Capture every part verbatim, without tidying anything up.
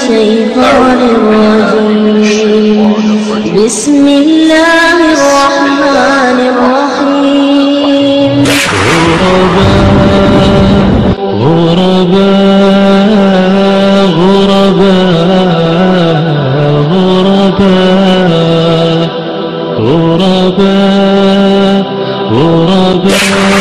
الشيطان الرجيم. بسم الله الرحمن الرحيم. غرباء غرباء غرباء غرباء غرباء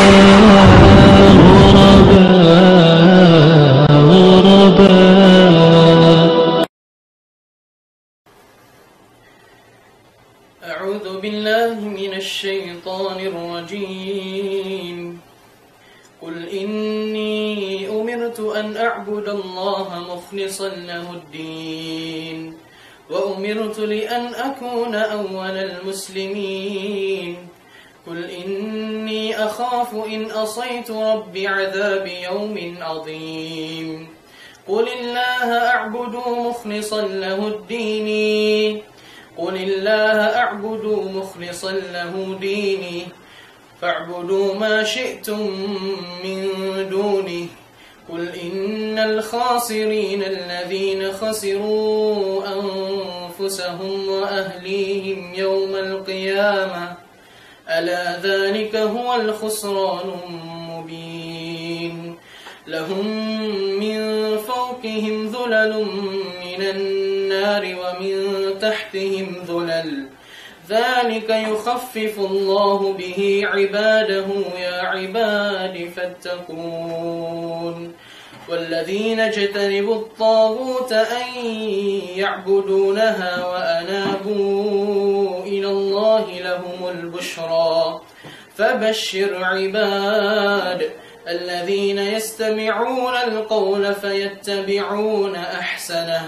أعوذ بالله من الشيطان الرجيم. قل إني أمرت أن أعبد الله مخلصا له الدين وأمرت لأن أكون أول المسلمين. قل إني أخاف إن أصيت ربي عذاب يوم عظيم. قل الله أعبد مخلصا له الدين قل الله أعبد مخلصا له ديني فاعبدوا ما شئتم من دونه. قل إن الخاسرين الذين خسروا أنفسهم وأهليهم يوم القيامة ألا ذلك هو الخسران المبين. لهم من فوقهم ذلل من النار ومن تحتهم ذلل ذلك يخفف الله به عباده يا عباد فاتقون. والذين اجتنبوا الطاغوت أن يعبدونها وأنابوا إلى الله لهم البشرى فبشر عباد الذين يستمعون القول فيتبعون أحسنه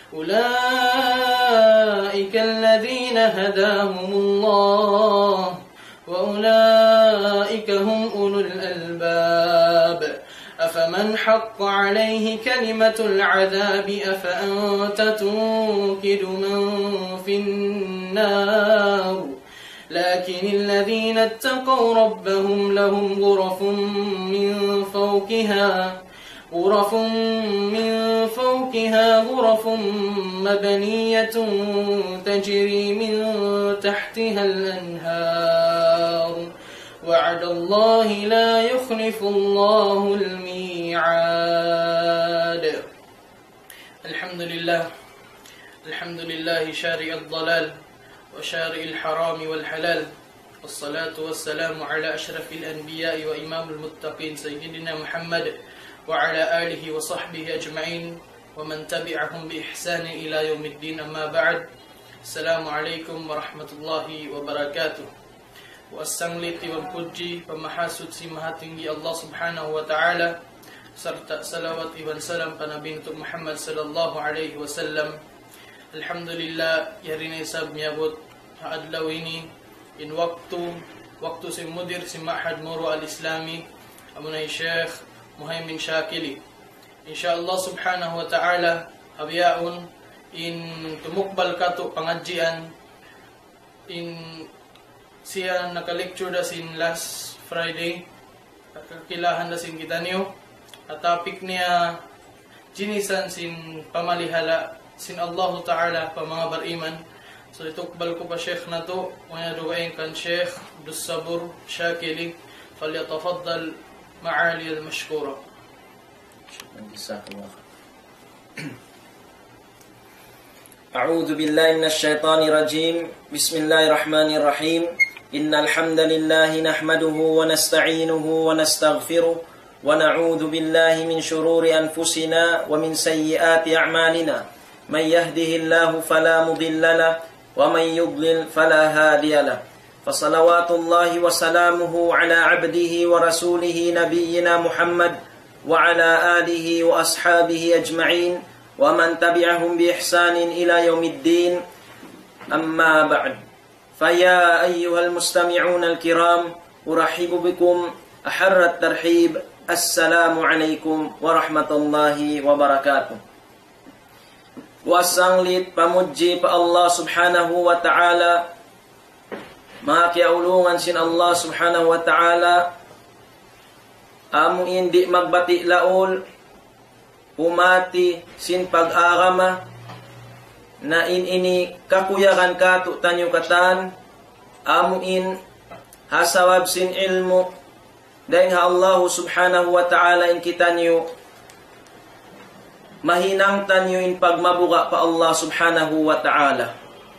أولئك الذين هداهم الله وأولئك هم أولو الألباب. أفمن حق عليه كلمة العذاب أفأنت تنكد من في النار. لكن الذين اتقوا ربهم لهم غرف من فوقها غرف من فوقها غرف مبنية تجري من تحتها الأنهار وعد الله لا يخلف الله الميعاد. الحمد لله الحمد لله شارع الضلال وشارع الحرام والحلال والصلاة والسلام على أشرف الأنبياء وإمام المتقين سيدنا محمد وعلى آله وصحبه أجمعين ومن تبعهم بإحسان إلى يوم الدين. أما بعد. السلام عليكم ورحمة الله وبركاته. Wassalamualaikum warahmatullahi pemahasud si maha tinggi Allah subhanahu wa ta'ala serta salawat iban salam panabi untuk Muhammad sallallahu alaihi wasallam. Alhamdulillah yarini sab miabot adlaw ini in waktu waktu si mudir si Ma'had Muru al-Islami amunay Sheikh Muhaimin Sakili. Insyaallah subhanahu wa ta'ala habiyaun in tumukbal kato pangadjian in siya naka-lecture da sin last Friday kakilahan da sin kita niyo at topic niya Ginisan sin Pamarihala sin Allah Ta'ala pa mga Bar-iyman. So itukbal ko pa Sheikh na to wala duwain kan Sheikh Abdussabour Sakili falyatafaddal معالي المشكورة. أعوذ بالله من الشيطان الرجيم. بسم الله الرحمن الرحيم. إن الحمد لله نحمده ونستعينه ونستغفره ونعوذ بالله من شرور أنفسنا ومن سيئات أعمالنا. من يهده الله فلا مضل له ومن يضلل فلا هادي له. فصلوات الله وسلامه على عبده ورسوله نبينا محمد وعلى آله وأصحابه أجمعين ومن تبعهم بإحسان إلى يوم الدين. أما بعد. فيا أيها المستمعون الكرام أرحب بكم أحر الترحيب. السلام عليكم ورحمة الله وبركاته. Wasanglit pamuji pa Allah subhanahu wa ta'ala. Makiaulungan sin Allah subhanahu wa ta'ala. Amo indi magbati laol pumati sin pag-agama na inini kakuyakan katu tanyo katan amuin hasawab sin ilmu dahil ha Allah subhanahu wa ta'ala in kita nyo mahinang tanyo in pagmabuga pa Allah subhanahu wa ta'ala.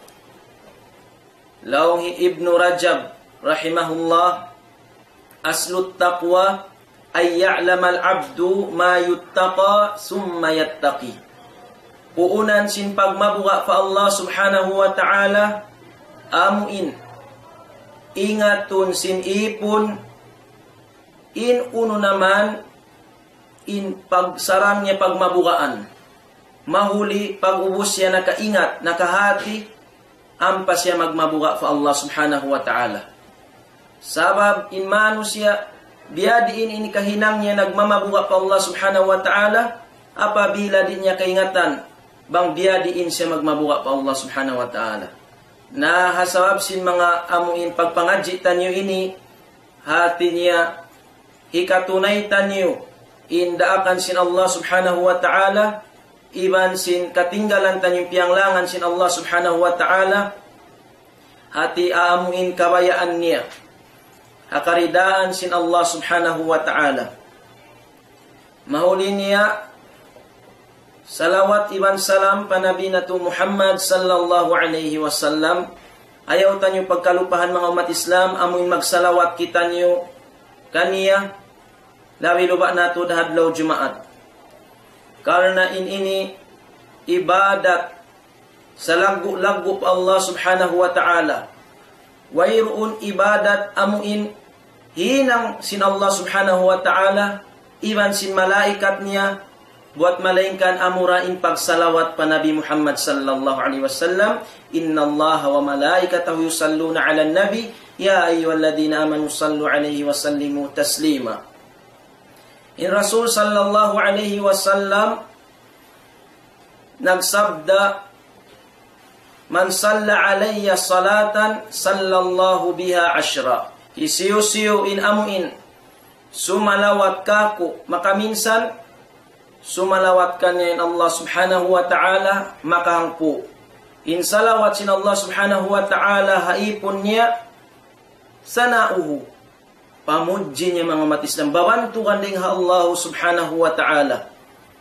Laong Ibn Rajab rahimahullah, aslut taqwa ay ya'lam al-abdu ma yuttaqa summa yattaqi. Puunan sin pagmabuga pa Allah subhanahu wa ta'ala amuin ingatun sin ipon in uno naman in pagsarang niya pagmabugaan mahuli pag-ubos siya nakaingat nakahati ampas siya magmabuga fa Allah subhanahu wa ta'ala sabab in mano siya biyadiin ini kahinang niya nagmamabuga pa Allah subhanahu wa ta'ala apabila din niya kaingatan bang biyadiin siya magmabuga pa Allah subhanahu wa ta'ala na hasawab sin mga amuin pagpangadji tanyo ini hati niya hikatunay tanyo indaakan sin Allah subhanahu wa ta'ala iban sin katinggalan tanyo piyanglangan sin Allah subhanahu wa ta'ala hati aamuin kabayaan niya hakaridaan sin Allah subhanahu wa ta'ala mahuli niya salawat iban salam panabi na to Muhammad sallallahu alaihi wasallam. Ayaw tanyo pagkalupahan mga umat Islam, amuin magsalawat kita niyo kaniya, lawi luba na to dahadlaw Jumaat. Karena in ini ibadat sa lagu-lagu Allah subhanahu wa ta'ala. Wayroon ibadat amuin hinang sin Allah subhanahu wa ta'ala, iban sin malaikat niya, buat malaingkan amurain pagsalawat pa Nabi Muhammad sallallahu alaihi wasallam. Inna Allah wa malaikatahu yusalluna ala nabi ya ayyuhalladhina amanu sallu alaihi wa sallimu taslima. In Rasul sallallahu alaihi wasallam nagsabda, man salla alayya salatan sallallahu biha ashra. Isiyo-siyo in amuin sumalawat kako makaminsan sumalawat kanya in Allah subhanahu wa ta'ala makahangpo. In salawat sin Allah subhanahu wa ta'ala haipon niya sanauhu pamudji niya mga umat Islam babantukan din ha Allah subhanahu wa ta'ala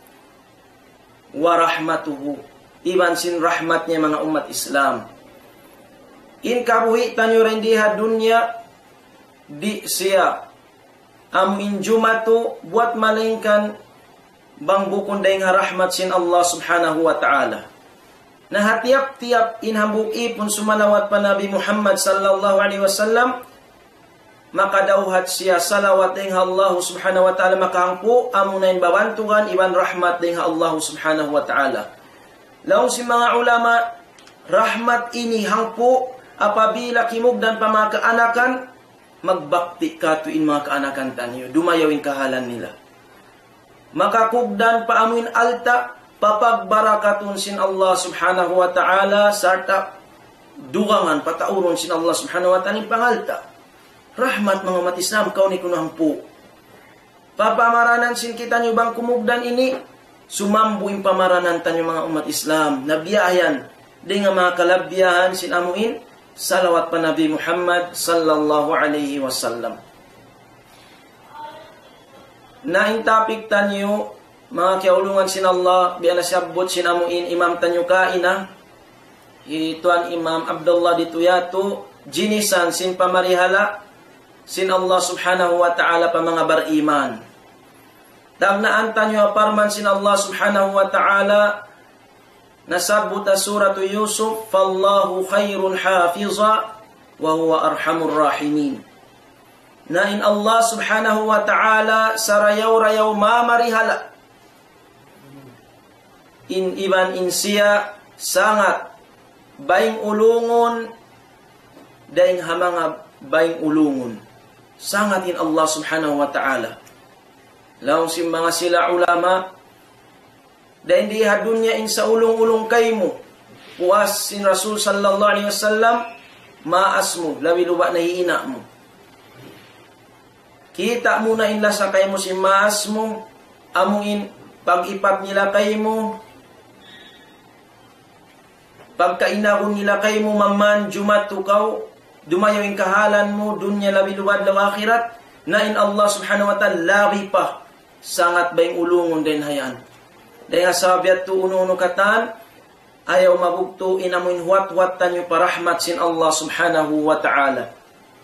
wa rahmatuhu iban sin rahmat niya mga umat Islam. In kabuhi tanyo rin diha dunya di siya am injumatu buat malingkan bang bukon dayang rahmat sin Allah subhanahu wa ta'ala. Na hatiap-tiap inhambuk ipon sumalawat pa Nabi Muhammad sallallahu alaihi wasallam, makadauhat siya salawat dayang Allah subhanahu wa ta'ala makahangpo, amunayin babantugan, iban rahmat dayang Allah subhanahu wa ta'ala. Laong si mga ulama, rahmat ini hangpo, apabila kimugdan pa mga kaanakan, magbakti katuin mga kaanakan tanyo, dumayawin kahalan nila. Makakugdan pa amuin alta papagbarakatun sin Allah subhanahu wa ta'ala sarta dugangan patauron sin Allah subhanahu wa ta'ala pangalta rahmat mga umat Islam kau ni kunang po papamaranan sin kita nyo bang kumugdan ini sumambuin pamaranan tanyo mga umat Islam nabiyayan di nga mga kalabyahan sin amuin salawat pa Nabi Muhammad sallallahu alaihi wasallam. Na in topic tanyo mga kiaulungan sin Allah biya na siyabot sinamuin imam tanyo kaina ituan Imam Abdullah dituyato Ginisan sin Pamarihala sin Allah subhanahu wa ta'ala pa mga bar-iyman tagnaan tanyo aparman sin Allah subhanahu wa ta'ala nasabuta suratu Yusuf fallahu khairun hafiza wa huwa arhamur rahimin. Na in Allah subhanahu wa ta'ala sarayaw-rayaw mamarihala in iban in siya sangat baing ulungon daing hamanga baing ulungon sangat in Allah subhanahu wa ta'ala. Laong si mga sila ulama daing diha dunya in sa ulong-ulong kaymo puas sin Rasul sallallahu alaihi wasallam maas mo lawi luba na hiina mo kita muna inla sa kay mo si maas mo amuin pag-ipat nila kay mo, pagkainahon nila kay mo, maman, jumatukaw, dumayo yung kahalan mo, dunya labi luwad law akhirat, na in Allah subhanahu wa ta'ala, labi pa, sangat ba yung ulungon din hayan. Dahil sabiat to uno-uno katan, ayaw mabugto, inamuin huwat-huwat tanyo parahmat sin Allah subhanahu wa ta'ala.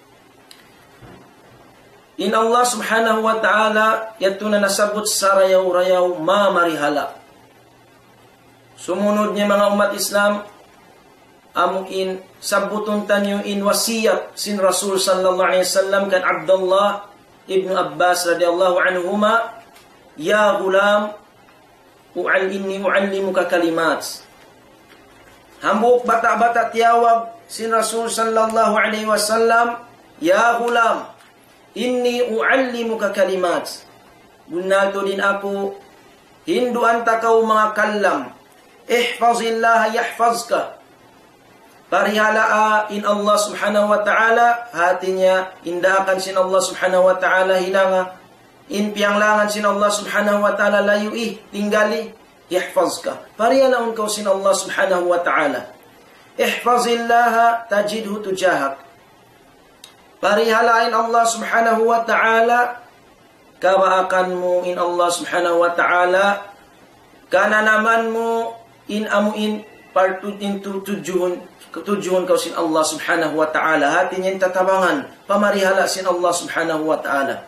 In Allah subhanahu wa ta'ala, yato na nasabot sa rayaw-rayaw, Pamarihala. Sumunod niya mga umat Islam, among in sabuton tanyo in wasiyat sin Rasul sallallahu alaihi wasallam kan Abdullah ibn Abbas radhiyallahu anhuma, ya gulam, u'al inni u'allimuka kalimat. Hambuk bata-bata tiyawag sin Rasul sallallahu alaihi wasallam, ya gulam, inni u'allimuka kalimat. Bunalto din ako, hinduan takaw mga kalam, ihfazillah yahfazka. Parihala in Allah subhanahu wa ta'ala, hatinya indakan sin Allah subhanahu wa ta'ala hilanga, in pianglangan sin Allah subhanahu wa ta'ala layuih, tinggali, yahfazka. Parihala unkaw sin Allah subhanahu wa ta'ala. Ihfazillaha tajidhu tujahak. Parihalain Allah subhanahu wa ta'ala, kabaakan mo in Allah subhanahu wa ta'ala, kananaman mo in amuin partutin tujuhun, tujuhun kau sin Allah subhanahu wa ta'ala, hati niya tatabangan, pamarihala sin Allah subhanahu wa ta'ala.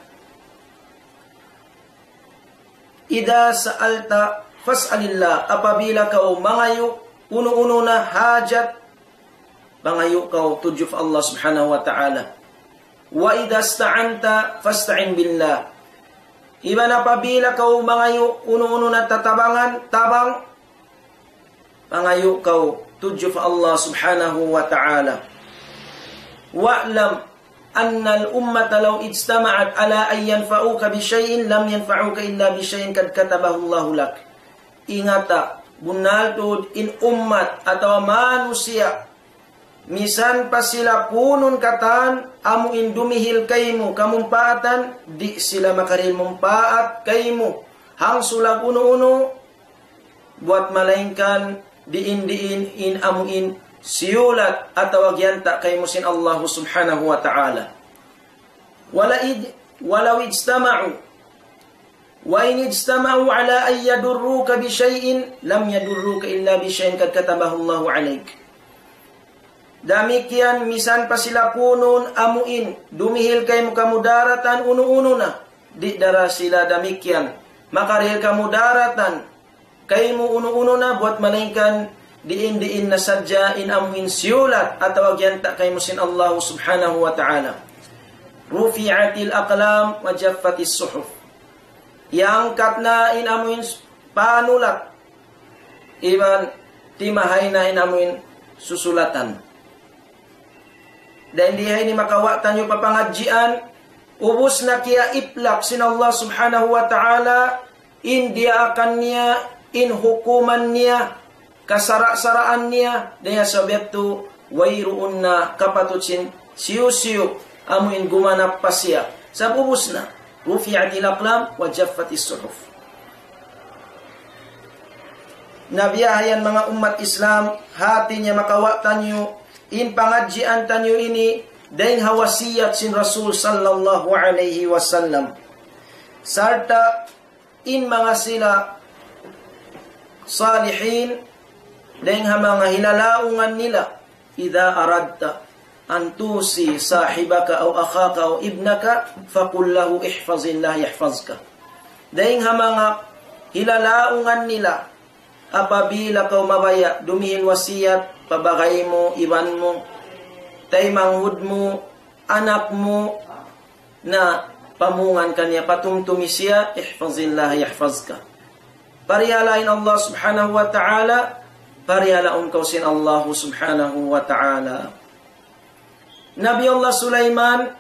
Ida sa'alta fas'alillah, apabila kau mangayo, uno-uno na hajat, mangayo kau tujuf Allah subhanahu wa ta'ala. Wa ida sta'anta fasta'in billah, iba na pabila kau mangayo, uno-uno na tatabangan, tabang, mangayo kau tujuf Allah subhanahu wa ta'ala. Wa'lam anna al-ummata law ijtama'at ala an yanfa'uka bi shay'in lam yanfa'uka illa bi shay'in kad katabahu Allahu lak. Ingata, bunaltod in ummat atau manusia, misan pa sila punun katan, amuin dumihil kaymo kamumpaatan, di sila makaril mumpaat kaymo. Hang sulag uno-uno, buat malaingkan, diin-diin in amuin siyulat atau agyanta kay musin Allah subhanahu wa ta'ala. Walaid walau ijtama'u wa in ijtama'u ala ay yadurruka bi shay'in lam yadurruka illa bi shay'in kad katabahu Allah alayk. Damikian misan pa sila punun amuin dumihil kay mukamudaratan uno-uno na, di dara sila damikian makaril kamudaratan kay mo uno-uno na, buat malingkan diin-diin na sadya in amuin siyulat at tawagyanta kay mo sin Allah subhanahu wa ta'ala. Rufi'atil aqlam wa jaffatis suhuf, iangkat na in amuin panulat, iban timahay na in amuin susulatan. Dan dihay ni makawatan yung papangadjian, ubus na kiya iplak sin Allah subhanahu wa ta'ala, india akan niya, in hukuman niya, kasara-saraan niya, daya sabiat to, wayruun na kapatutsin, siyo-siyo, amuin gumanap pa siya. Sa ubus na, rufi'atil aqlam wa jaffatis suhuf. Nabiyahayan mga umat Islam, hati niya makawatan nyo, in pangadjian tanyo ini, dahil hawasiyat sin Rasul sallallahu alaihi wasallam. Sarta, in mga sila, salihin, dahil ha mga hilalaungan nila, idha aradta, antusi sahibaka o akhaka o ibnaka, fakullahu ihfazillah yahfazka. Dahil ha mga hilalaungan nila, apabila kau mabaya, dumihin wasiyat, pabagay mo, iwan mo, tay manghud mo, anak mo, na pamungan kanya, patumtumi siya, ihfazillah yahfazka. Parihalain Allah subhanahu wa ta'ala, parihalaun kau sin Allah subhanahu wa ta'ala. Nabi Allah Sulaiman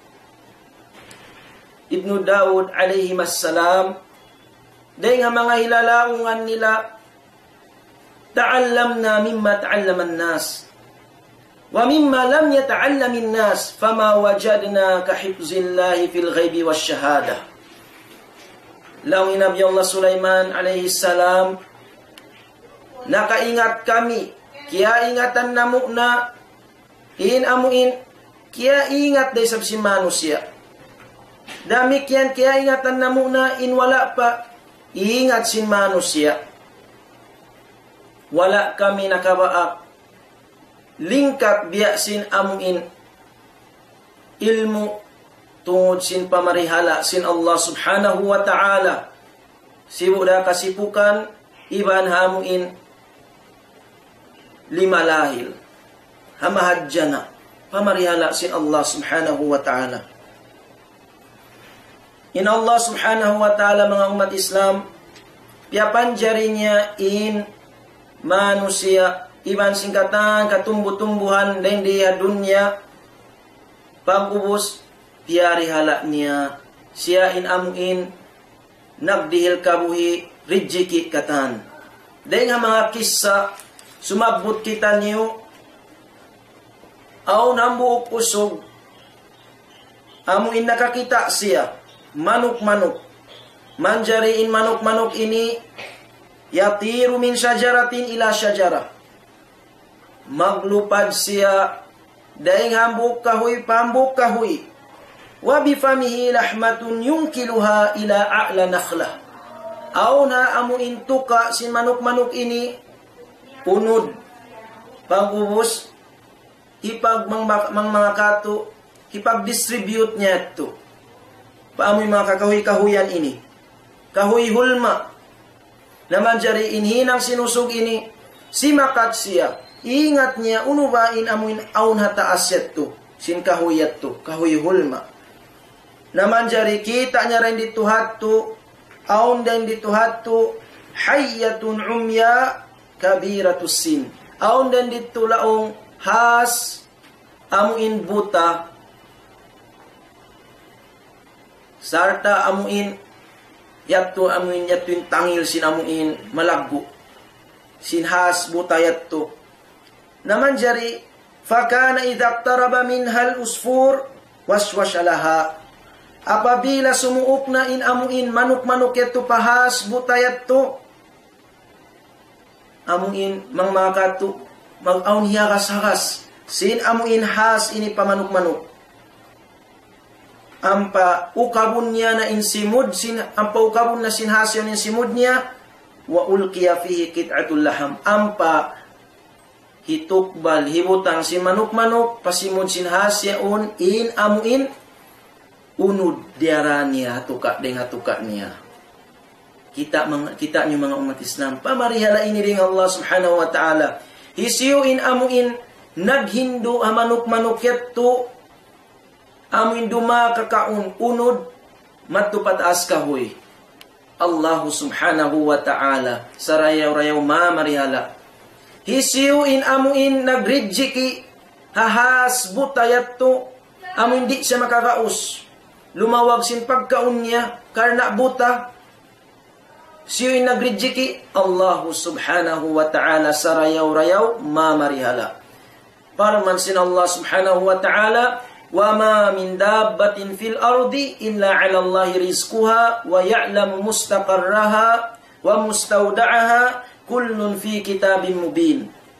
ibnu Daud alaihi assalam, dahil nga mga hilalaungan nila, ta'allamna mimma ta'allaman nas, wa mimma lam yata'allamin nas, fama wajadna kahifzillahi fil ghaibi wasyahada. laong Nabi Allah Sulaiman alaihi salam, nakaingat kami, kaya ingatan namo na, in amuin, kaya ingat day sab si manusia. Damikyan kaya ingatan namo na, in wala pa, ingat sin manusia. Wala kami nakabaak, lingkat biya sin amuin, ilmu, tungod sin pamarihala, sin Allah subhanahu wa ta'ala. Sibuda kasipukan, iban hamuin, lima lahil. Hamahadjana, pamarihala sin Allah subhanahu wa ta'ala. In Allah subhanahu wa ta'ala, mga umat Islam, piyapan jari niya in manusia, iban singkatan, katumbu-tumbuhan, dan dia dunia, pag-ubos, piyari hala niya, siya in amuin, nagdihil kabuhi, rijiki katan. Dahil nga mga kisa, sumabot kita niyo, aw nambuok usog, amuin nakakita siya, manuk-manuk, manjariin manuk-manuk ini, yatiru min syajaratin ila syajara, maglupad siya, daing hambuk kahoy, pambuk kahoy, wa bifamihi lahmatun yungkiluha ila a'la nakhlah. Aw na amuin tuka sin manuk-manuk ini, punod, pag-ubos, ipag mang, mang mga kato, ipag-distribute niya ito. Paamoy mga kakahuy-kahuyan ini, kahuy hulma, naman jari inhinang sinusog ini, simakat siya, ingat niya, unubain amuin aun hataas yato, sin kahuyat to, kahuy hulma. Naman jari kita niya rin dito hato, aun din dito hato, hayyatun umya, kabiratus sin. Aun din dito laong has, amuin buta, sarta amuin, yato amuin yato yung tangil sin amuin, malaggo, sin has buta yato. Naman jari, fakana idaktaraba minhal usfur, waswasalaha. Apabila sumuok na in amuin, manuk-manuk yato pahas, buta yato, amuin, mang mga kato, mag-aun hiyakas-hakas, sin amuin has ini pamanuk-manuk. Ampa ukabun niya na insimud, sin, ampa ukabun na sinhasyon insimud niya, wa ulkiya fihi kit'atul laham. Ampa hitukbal, hibutang sin manuk-manuk, pasimud sinhasyon in amuin, unud diara niya, hatuka deng hatuka niya. Kita, mga, kita niyo mga umat Islam, pamarihala ini ring Allah subhanahu wa ta'ala. Hisiyuin amuin, naghindu hamanuk-manuk yato, amuin duma kakaun, unod, matupataas kahoy. Allah subhanahu wa ta'ala, sarayaw-rayaw mamarihala. Hisiyuin amuin, nagrijiki, hahas butayat to, amuin di siya makakaus. Lumawag sin pagkaun niya, karna buta. Siyuin nagrijiki, Allah subhanahu wa ta'ala, sarayaw-rayaw mamarihala. Parman sin Allah subhanahu wa ta'ala, وَمَا مِنْ دَابَّةٍ فِي الْأَرْضِ إِلَّا عَلَى اللَّهِ رِزْقُهَا وَيَعْلَمُ مُسْتَقَرَّهَا وَمُسْتَوْدَعَهَا كُلٌّ فِي كِتَابٍ مُبِينٍ.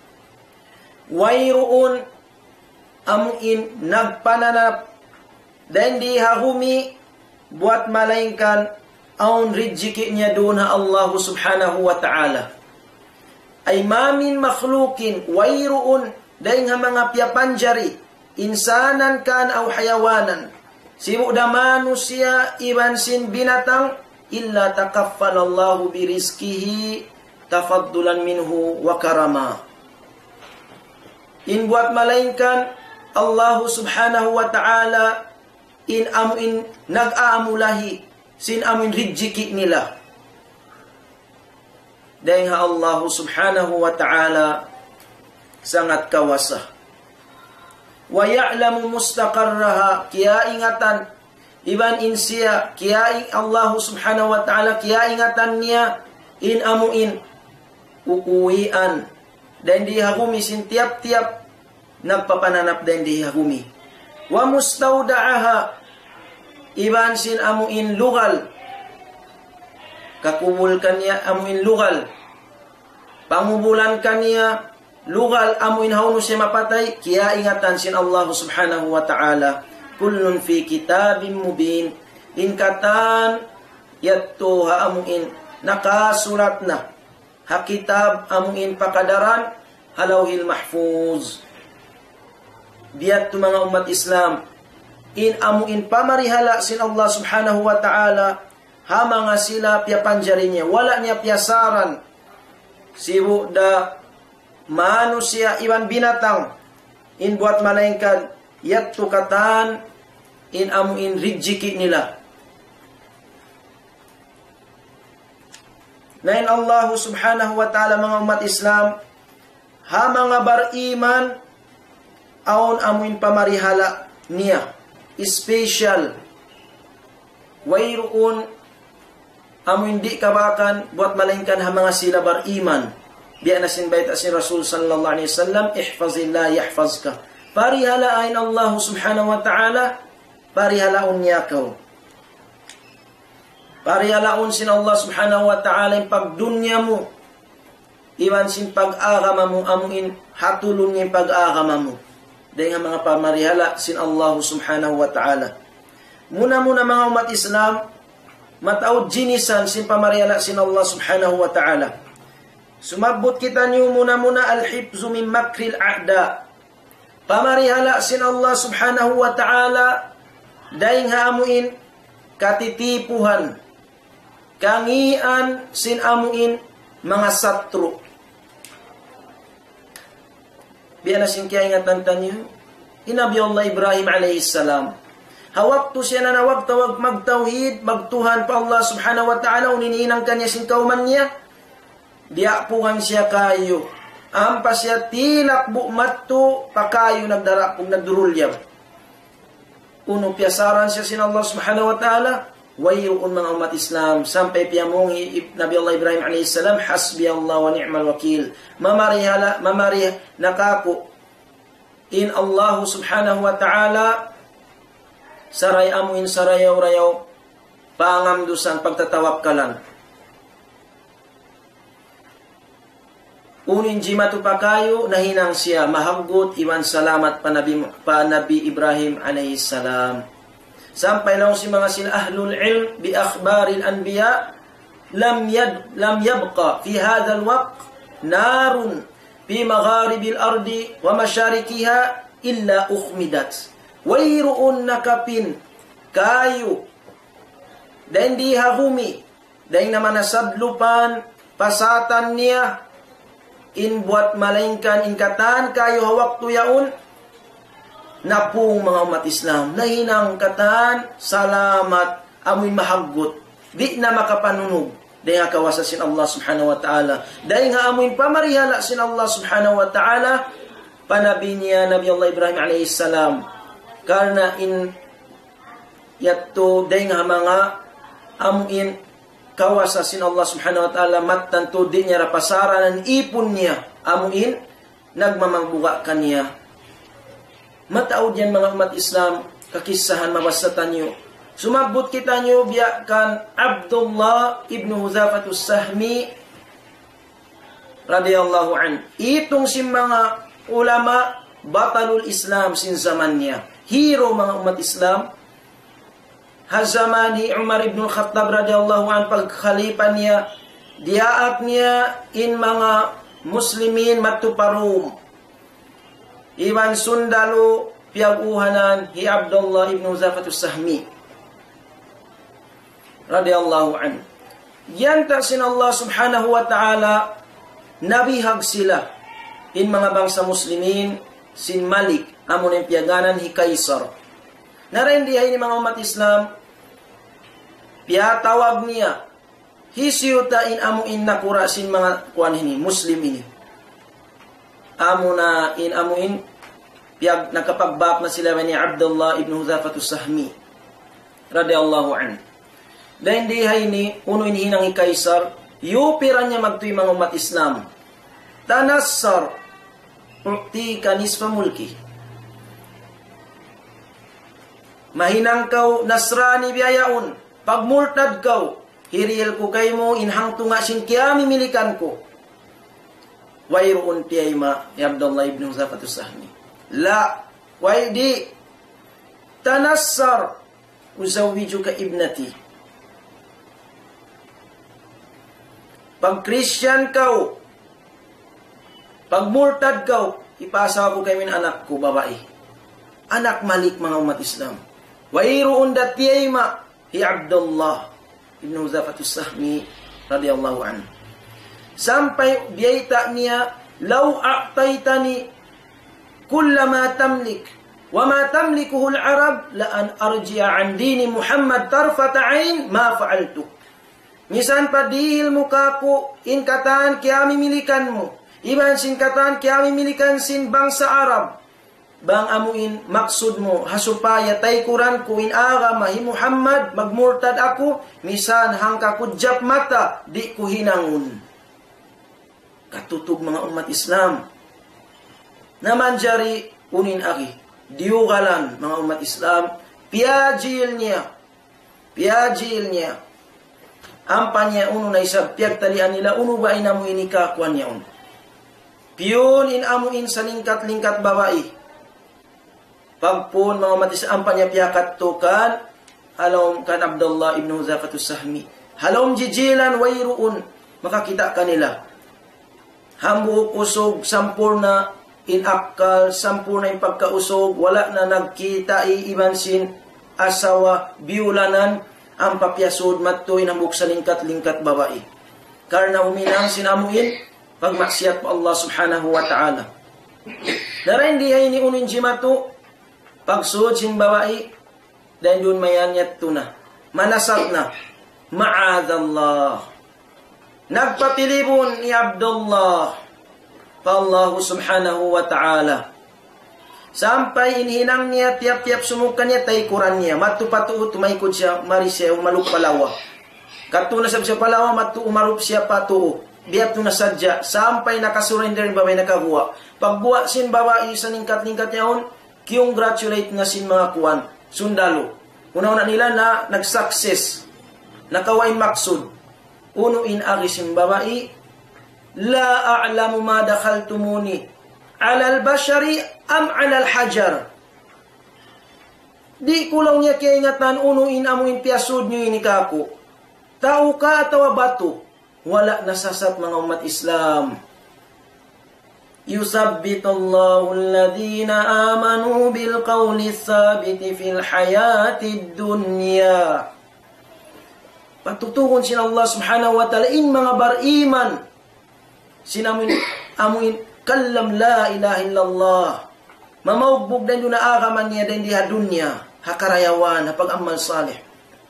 Wayroon amuin nagpananap dan dihahumi buat malaikat aun rijiki niya doon ha Allah subhanahu wa ta'ala. Ay mamin makhlukin wayroon dan mga piyapanjari insanan kan aw hayawanan, sibu da manusia iban sin binatang, illa takaffalallahu birizkihi tafaddulan minhu wa karama. In buat malaikan Allah subhanahu wa ta'ala in amuin nag-aamulahi sin amuin rijiki nila. Dahil ha Allah subhanahu wa ta'ala sangat kawasa. Wa ya'lamu mustaqarraha, kiya ingatan iban insiya, kiya Allah subhanahu wa ta'ala, kiya ingatan niya in amuin ukuwian dan dihagumi sin tiap-tiap nagpapananap dan dihagumi. Wa mustawda'aha iban sin amuin lugal kakubul kaniya amuin lugal, pangubulan kaniya lugal amuin hauno siya mapatay, kaya ingatan sin Allah subhanahu wa ta'ala, kullun fi kitabim mubin, inkatan yatto ha amuin nakasulat na hakitab amuin pakadaran halawhil mahfuz. Biyat to mga umat Islam, in amuin pamarihala sin Allah subhanahu wa ta'ala, hama nga sila piyapanjari niya, wala niya piyasaran, sibu da manusia iwan binatang, in buat malaingkad, yat tukatan, in amuin rijiki nila. Nain Allah subhanahu wa ta'ala mga umat Islam, ha mga bar-iman, aon amuin pamarihala niya, special, wayroon, amuin di kabakan, buat malingkan ha mga sila bar-iman, biya na sinbayt asin Rasul sallallahu alaihi wasallam, ihfazillah yahfazka, parihalain Allah subhanahu wa ta'ala, parihalaon niya kaw. Parihalaon sin Allah subhanahu wa ta'ala yung pagdunya mo, iwan sin pag-agama mo, amuin hatulun yung pag-agama mo. Dahil nga mga pamarihala sin Allah subhanahu wa ta'ala. Muna-muna mga umat Islam, mataod Ginisan sin pamarihala sin Allah subhanahu wa ta'ala. Sumabot kita niyo muna-muna al-hifzu min makril a'da. Pamarihala sin Allah subhanahu wa ta'ala, dahil nga amuin katitipuhan, kangian sin amuin mga satro. Biya na singkaya nga tantan niyo, inabi Allah Ibrahim alayhis salam, hawak to siya na nawag tawag magtawhid, magtuhan pa Allah subhanahu wa ta'ala, unininang kanya singkauman niya, diapuhan siya kayo, ampas siya tilak bukmatto, pakayo nagdara kung nagdurulyab. Uno piyasaran siya sin Allah subhanahu wa ta'ala, wayroon mga umat Islam, sampay piyamongi Nabi Allah Ibrahim alayhis salam, hasbi Allah wa ni'mal wakil, mamarihala, mamarih nakako, in Allah subhanahu wa ta'ala, saray amuin sarayaw-rayaw, pangamdusan pagtatawakkalan. Unin jimatu pakayo, nahinang siya, mahaggot, iwan salamat pa Nabi, pa Nabi Ibrahim alayhis salam. Sampay lang si mga sila ahlul ilm bi akhbaril anbiya, lam yad lam yabqa fi hadha alwaqt narun fi magharibil ardi wa masyarikiha illa ukhmidat. Wayruun nakapin kayo dan di hahumi dan naman nasadlupan pasatan niya in buat malingkan ingkatan kayo hawak tuyaun na pong mga umat Islam, nahinang katan, salamat, amoy mahaggot, di na makapanunog, dahil nga kawasa sin Allah subhanahu wa ta'ala, dahil nga amoy pamarihala sin Allah subhanahu wa ta'ala, panabi niya Nabi Allah Ibrahim alayhis salam, karena in yatto, dahil nga mga amuin kawasa sin Allah subhanahu wa ta'ala, matanto di niya rapasaran, ang ipon niya, amuin, nagmamangbuga kaniya. Mataod yan mga umat Islam, kakisahan mabasatan nyo. Sumabot kita nyo biya kan Abdullah ibn Huzafatus Sahmi radiyallahu an. Itong si mga ulama batalul Islam sin zaman niya. Hero mga umat Islam. Hazamani Umar ibn Khattab radiyallahu an, pagkhalipan niya, diaat niya in mga muslimin matuparum. Iwan sundalo piaguhanan hi Abdullah ibn Huzafatus Sahmi radiyallahu an. Yan ta sin Allah subhanahu wa ta'ala, nabihag sila in mga bangsa muslimin sin Malik amon ang piaganan hi Kaisar. Narendihay ni mga umat Islam, piatawag niya hisiyuta in amuin nakura sin mga kuan hini muslim ini. Amo na in amuin piyag nakapagbak na sila ni Abdullah ibn Huzafatus Sahmi radiyallahu an. Dahil di hay ni uno inihinang ni Kaisar, yupiran niya magtuy mga umat Islam, tanassar u'ti kanisfa mulki, mahinang kaw nasrani biyayaon, pagmurtad kaw Hiril ko kay mo, inhang tunga sin kiyami milikan ko. Wayroon tiyayma, ni Abdullah ibn Huzafat as-Sahmi. La, way di, tanassar, uzawiju ka ibnati. Pag Christian kau, pag murtad kau, ipasa ko kay min anak ko, babae. Anak malik mga umat Islam. Wayroon datiyayma, hi Abdullah ibn Huzafat as-Sahmi radhiyallahu anhu. Sampai biyaita niya, law a'taytani kullama tamlik wa ma tamlikuhu al-arab la an arji'a an dini Muhammad tarfata 'ain ma fa'altu. Misan padihil muka ko in katan kiyami milikan mo. Iban sin katan kiyami milikan sin bangsa Arab. Bang amuin maksud mo hasupaya tay kuran ko in aga mahi Muhammad magmurtad ako misan hangka kudjap mata di ko hinangun. Katutog mga umat Islam naman jari unin aki diugalan mga umat Islam piajil niya piajil niya ampan niya uno na isab piag talian nila uno ba inamu ini kakuan niya uno piyon in amuin sa lingkat-lingkat babae. Pagpun mga matis ampan niya piyakat tukan halom kan Abdullah ibn Huzafat as-Sahmi halom jijilan wayruun makakita kanila hambu usog sampurna inakal sampurna yung pagkausog wala na nagkita iibansin asawa biulanan ang papyasod matuin ang buksa lingkat-lingkat babae karna uminang sinamuin pagmaksiyat pa Allah subhanahu wa ta'ala narain dihay ni unin jimatu pagsuod sin babae, dahil yun mayanyat tuna. Manasat na. Ma'adallah. Nagpapilibon ni Abdullah. Pa Allah subhanahu wa ta'ala. Sampai inhinang niya, tiap-tiap sumukan niya, taykuran niya. Matu-patu, tumaykod siya, marisya, umaluk palawa. Katuna sa siya palawa, matu umarup siya patu. Biat na sadya. Sampai nakasurrender yung babae nakabuwa. Pagbuwa sin babae, sa ningkat-ningkat niya on, congratulate na sin mga kuwan, sundalo. Una-una nila na nag-success, nakawain maksud. Uno in agisim babae, la a'lamu ma dakhaltumuni ala al-bashari am ala al-hajar. Di kulang niya kaingatan, uno in amuin piyasud niyo inikako. Tao ka atawa bato, wala nasasat mga umat Islam. يثبت الله الذين آمنوا بالقول الثابت في الحياة الدنيا. Pagtutugon sin Allah subhanahu wa ta'ala in mga bar-iman sinamin amuin kallam la ilaha illallah mamaugbog dan yun na agaman niya dan diha dunya hakarayawan hapag-amal salih.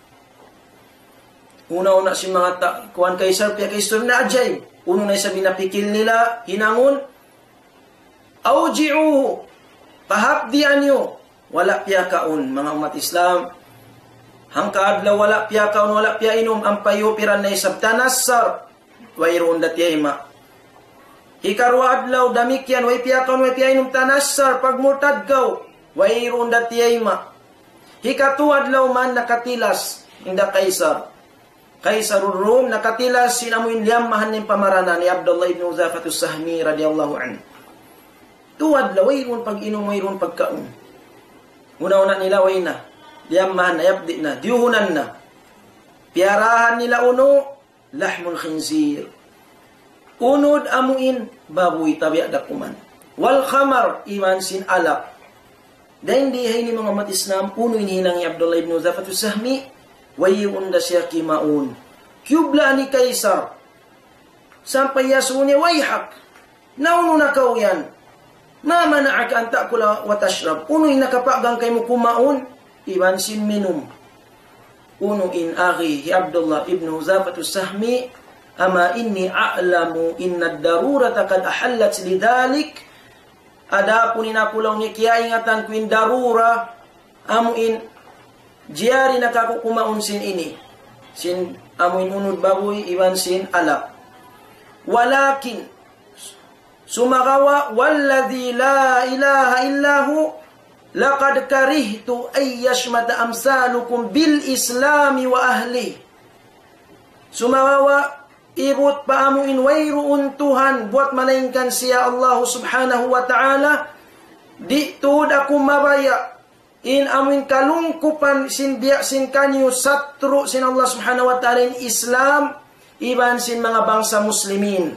Una-una si mga ta kuwan kay sir piya kay story na ajay uno na sabi na pikil nila hinangon awji'uhu pahapdian nyo wala piyakaon mga umat Islam hangka adlaw wala piyakaon wala piyainom ang payupiran na isab tanassar wayroon datiyayma hikarwa adlaw damikyan way piyakaon way piyainom tanassar pagmurtad gaw wayroon datiyayma hikatu adlaw man nakatilas inda kaisar kaisarul Rum nakatilas sinamuin liyam mahan ng pamarana ni Abdullah ibn Huzafat as-Sahmi radiyallahu anhu. Tuwad la, wayroon pag-inom, wayroon pagkaon. Una-una nila, way na. Liyamahan na, yapdi na, diyuhunan na. Piyarahan nila uno, lahmul khinzir. Unod amuin, baboy tabi dakuman. Wal khamar, iman sin alak. Dahil di hay ni mga matisnam, uno inihinang ni Abdullah ibn Huzafat as-Sahmi, wayroon da siya kimaun. Kyubla ni Kaisar. Sampay yaso niya, wayhak. Nauno na kaw yan. Ma mana'aka an ta'kula wa tashrab. Uno'y nakapagang kay mo kumaon, iwan sin minum. Uno in akhi hi Abdullah ibn Huzafat as-Sahmi, ama inni a'lamu inna ad-darurata kad ahallat lidhalik. Ada pun inakulaw ni kaya ingatan ko in darura, amuin jiyari nakakukumaon sin ini. Sin amuin unod baboy, iwan sin alak. Walakin sumagawa walladhi la ilaha illahu laqad karihtu ay yashmata amsalukum bil islami wa ahli. Sumawawa ibut paamuin wayruun Tuhan buat malainkan siya Allah subhanahu wa ta'ala. Di tuod ako mabaya. In amin kalungkupan sin biya sin kanyo satru sin Allah subhanahu wa ta'ala in Islam. Iban sin mga bangsa muslimin.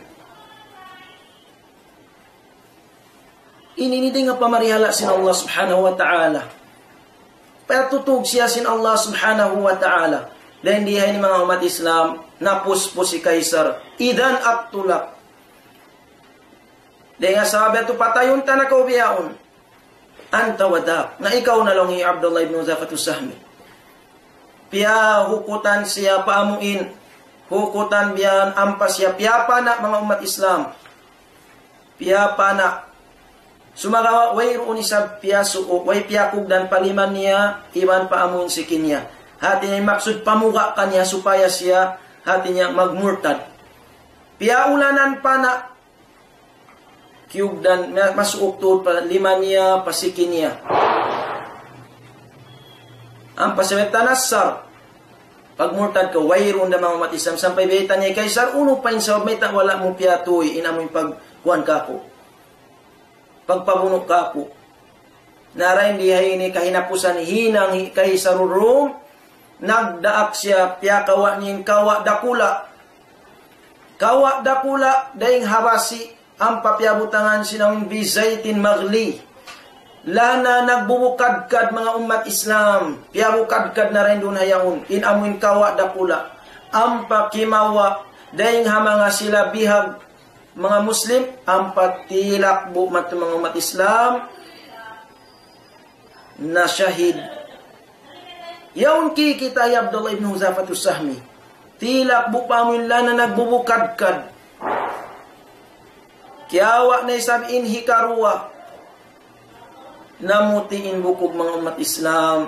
Ininidi nga pamarihala sin Allah subhanahu wa ta'ala. Patutug siya sin Allah subhanahu wa ta'ala. Dahil dihay ni mga umat Islam, napuspos si Kaisar. Idan at tulak. Dahil nga sabi ito, patayon ta na kaubiyaon. Anta wadak. Na ikaw na lang yung Abdullah ibn Zafatus Sahmi. Piya hukutan siya paamuin. Hukutan biyan ampas siya. Piya pa na mga umat Islam. Piya pa na. Sumagawa, way roon isab piya suko. Way piya kugdan paliman niya. Iban paamuin si Kenya. Hati niya maksud pamuka kanya supaya siya hati niya magmurtad. Piaulanan pa na kiugdan masuk to pa lima niya pasikin niya. Ang pasaweta nasar pagmurtad ka wayron da mga umat Islam sampay beta niya Kaisar uno pa in sa may ta wala mo piatoy inamoy pagkuan kako. Pagpabunok kako. Naray di hay ni kahinapusan hinang Kaisar Rome. Nagdaak siya, piya kawa ning kawa dakula. Kawa dakula, daing habasi, ang papyabutangan sinang bizaitin magli. Lana nagbubukadkad mga umat Islam. Piyabukadkad na rin doon hayaon. Inamuin kawa dakula. Ang pakimawa, daing hamanga sila bihag mga Muslim, ang patilakbo mat mga umat Islam na syahid. Yaon ki kita ay Abdullah ibn Zafatus Sahmi. Tilak bupamin lang na nagbubukadkad. Kiyawa na isabiin hikaruwa. Namutiin bukog mga umat Islam.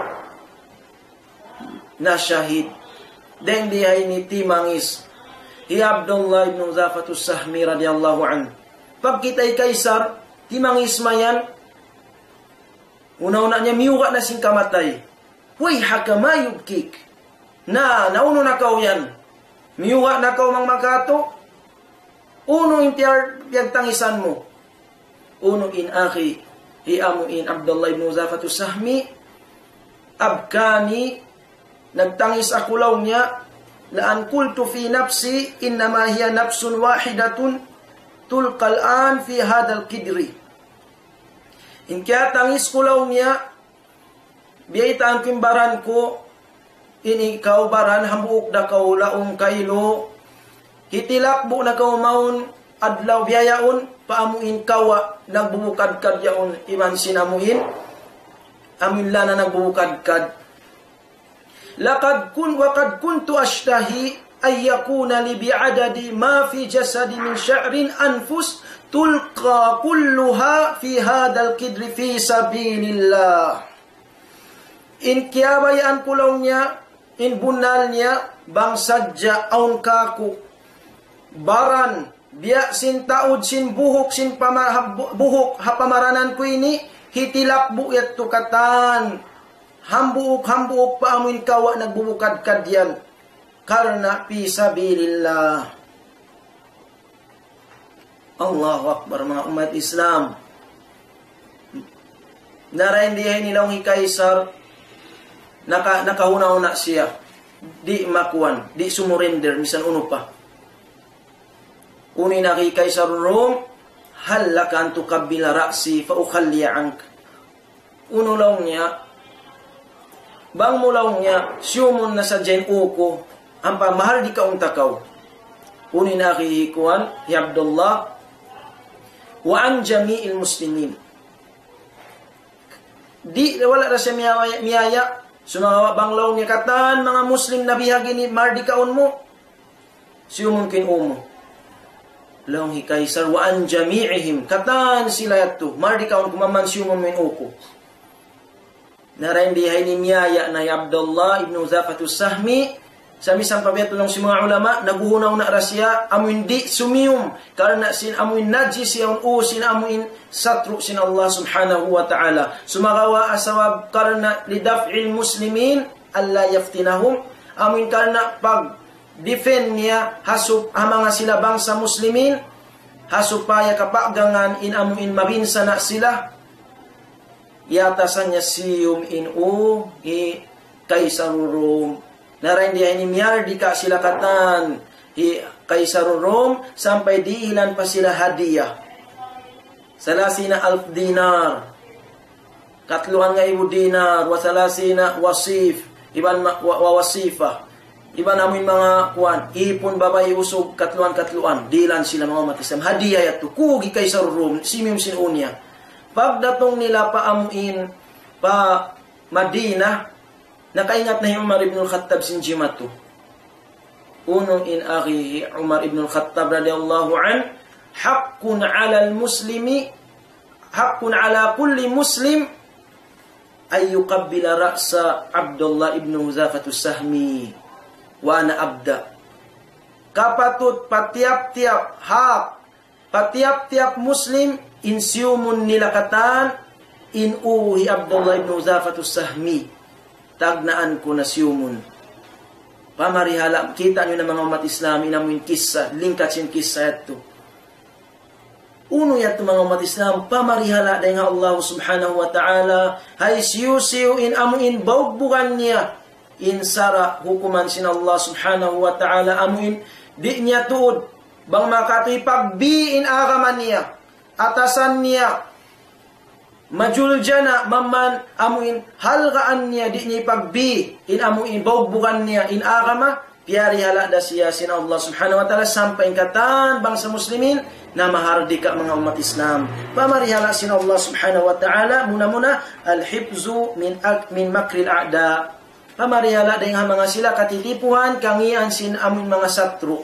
Na syahid. Den dihay ni Timangis. Hi Abdullah ibn Zafatus Sahmi radiyallahu an. Pag kita'y Kaisar, Timangis mayan. Una-una niya miyuka na sing kamatay. Huy, hakama yubkik. Na, nauno na kaw yan. Miyuha na kaw mang makato. Uno in piyagtangisan mo. Uno in aki. Hiamu in Abdullah ibn Zafatus Sahmi. Abkani. Nagtangis akulaw niya. Laan kultu fi nafsi. Innama hiya nafsun wahidatun. Tulqalaan fi hadal kidri. In kaya tangis kulaw niya. Biyaitaan kimbaran ko, ini kau baran hambuok da kau laong kailo, hitilakbo na kau maun, adlaw biyayaon, paamuin kawa, nagbubukadkad yaon, iman sinamuin, amin lana nagbubukadkad. Lakad kun wakad kuntu ashtahi, ay yakuna li bi'adadi ma fi jasadi min sya'rin anfus, tulqa kulluha fi hadal kidri fi sabilillah. In kiyabayan pulaw niya, in bunal niya, bang sadya aun kaku. Baran, biya sin taud, sin buhok, sin pama, buhok, hapamaranan ko ini, hitilak buyat tukatan. Hambuok, hambuok pa amin kawa, nagbubukad-kad yan. Karna fi sabilillah. Allahu Akbar mga umat Islam. Naraindihay nilang Kaisar, Naka, nakahuna-una siya. Di makuan. Di sumurrender. Misan uno pa. Uni na kay Kaisar Rome. Halakan tukabila raksi. Faukhalliya ank. Uno law niya. Bang mulaw niya. Siyumon na sa jen uko. Ang pamahal di kaong takaw. Uni na kay Kuan. Hi Abdullah. Wa an jami'il muslimin. Di wala na siya miyaya. miyaya Sumawa banglaw niya katan, mga Muslim na bihagi ni Mardikaon mo. Siyumungkin umo. Lahong hi Kaisar, wa an jami'ihim. Katan sila yato. Mardikaon kumaman siyumumin uko. Naraindihay ni Miyaya na Abdullah ibn Zafatus Sahmi. Sa misang pabiyato ng si mga ulama, naguhunaw na rasya, amuin di sumiyum. Karena sin amuin najis yawn o sin amuin satru sin Allah subhanahu wa ta'ala. Sumagawa asawab karena lidaf'il muslimin, alla yaftinahum. Amuin karena pag defend niya hasup ang mga sila bangsa muslimin hasupaya kapagangan in amuin mabinsa na sila yatasan niya siyum in u i kaisarurum narain dia ini miar di ka sila katan i kaisarurum sampai diilan pa sila hadiah salasina alf dinar katluan nga ibu dinar wasalasina wasif iban wawasifa iban amin mga kuan ipon babay usog katluan-katluan dilan sila mga umat Islam hadiah yato kugi kay sa room simim sinunya pagdatong nila pa amuin pa Madina nakaingat na yung Umar ibn al-Khattab sinjimato unong in akhi Umar ibn al-Khattab radiyallahu an haqqun 'ala al-muslimi haqqun 'ala kulli muslim ay yuqabbila ra'sa Abdullah ibn Huzafatus Sahmi wa ana abda kapatut patiap-tiap hak patiap-tiap muslim insiumun nilakatan in uhi Abdullah ibn Huzafatus Sahmi tagnaan ko na siumun pamarihala kita nyo na mga umat Islam inamuin kisah lingkat sin kisah ito uno yato mga umat Islam pamarihala dahil nga Allah subhanahu wa ta'ala hay siyu-siyu in amuin baugbukan niya in sara hukuman sin Allah subhanahu wa ta'ala amuin di niya tuod bang makatoy pagbiin agaman niya atasan niya majuljana mamman amuin halgaan niya di niya pagbi in amuin baugbukan niya in agama piyari halada siya sin Allah subhanahu wa ta'ala sampai katan bangsa muslimin na mahardi ka mga umat Islam pamarihala sin Allah subhanahu wa ta'ala muna-muna al-hifzu min, min makril a'da pamarihala dahil mga sila katitipuhan kangian sin amin mga satru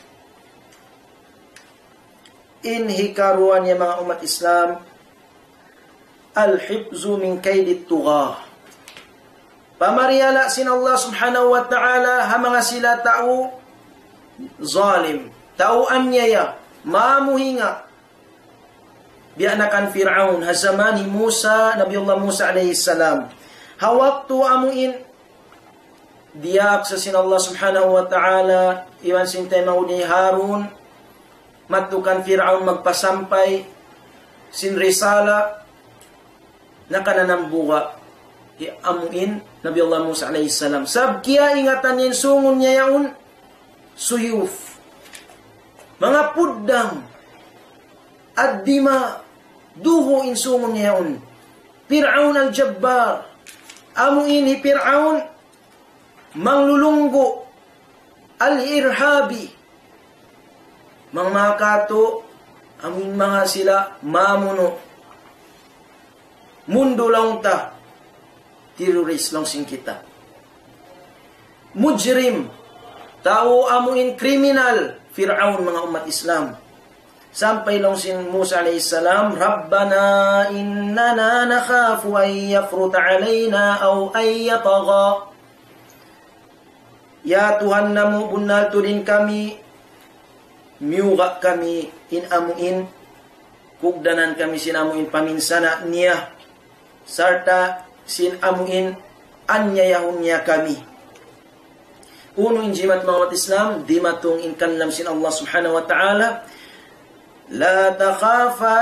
inhikaruan niya mga umat Islam al-hifzu min kaydit tughah pamarihala sin Allah subhanahu wa ta'ala ha mga sila tao zalim tauan niya ya mamuhinga bianakan Fir'aun hazamani Musa Nabiullah Musa alaihi salam hawaktu amuin diak sa sin Allah subhanahu wa ta'ala iwan sintay mauni Harun matukan Fir'aun magpasampay sin risala na kananambuga di amuin Nabiullah Musa alaihi salam sab kia ingatan niya sungun niya yaun suyuf mga puddang ad-dima duho insungon niya yaun Fir'aun al-Jabbar amuin hi Fir'aun manglulunggo al-irhabi mga mga kato amin mga sila mamuno mundo lang ta terrorist lang sing kita mujrim tao amuin kriminal Fir'aun mga umat Islam sampai lang sin Musa alayhi salam Rabbana innana nakhafu an yafruta alayna aw ay yatagha ya Tuhan namu bunal tudin kami miuga kami in amuin kugdanan kami sin amuin paminsana niya sarta sin amuin anyayahun niya kami uno injimat mga umat Islam di matong inkanlam sin Allah subhanahu wa ta'ala la takhafa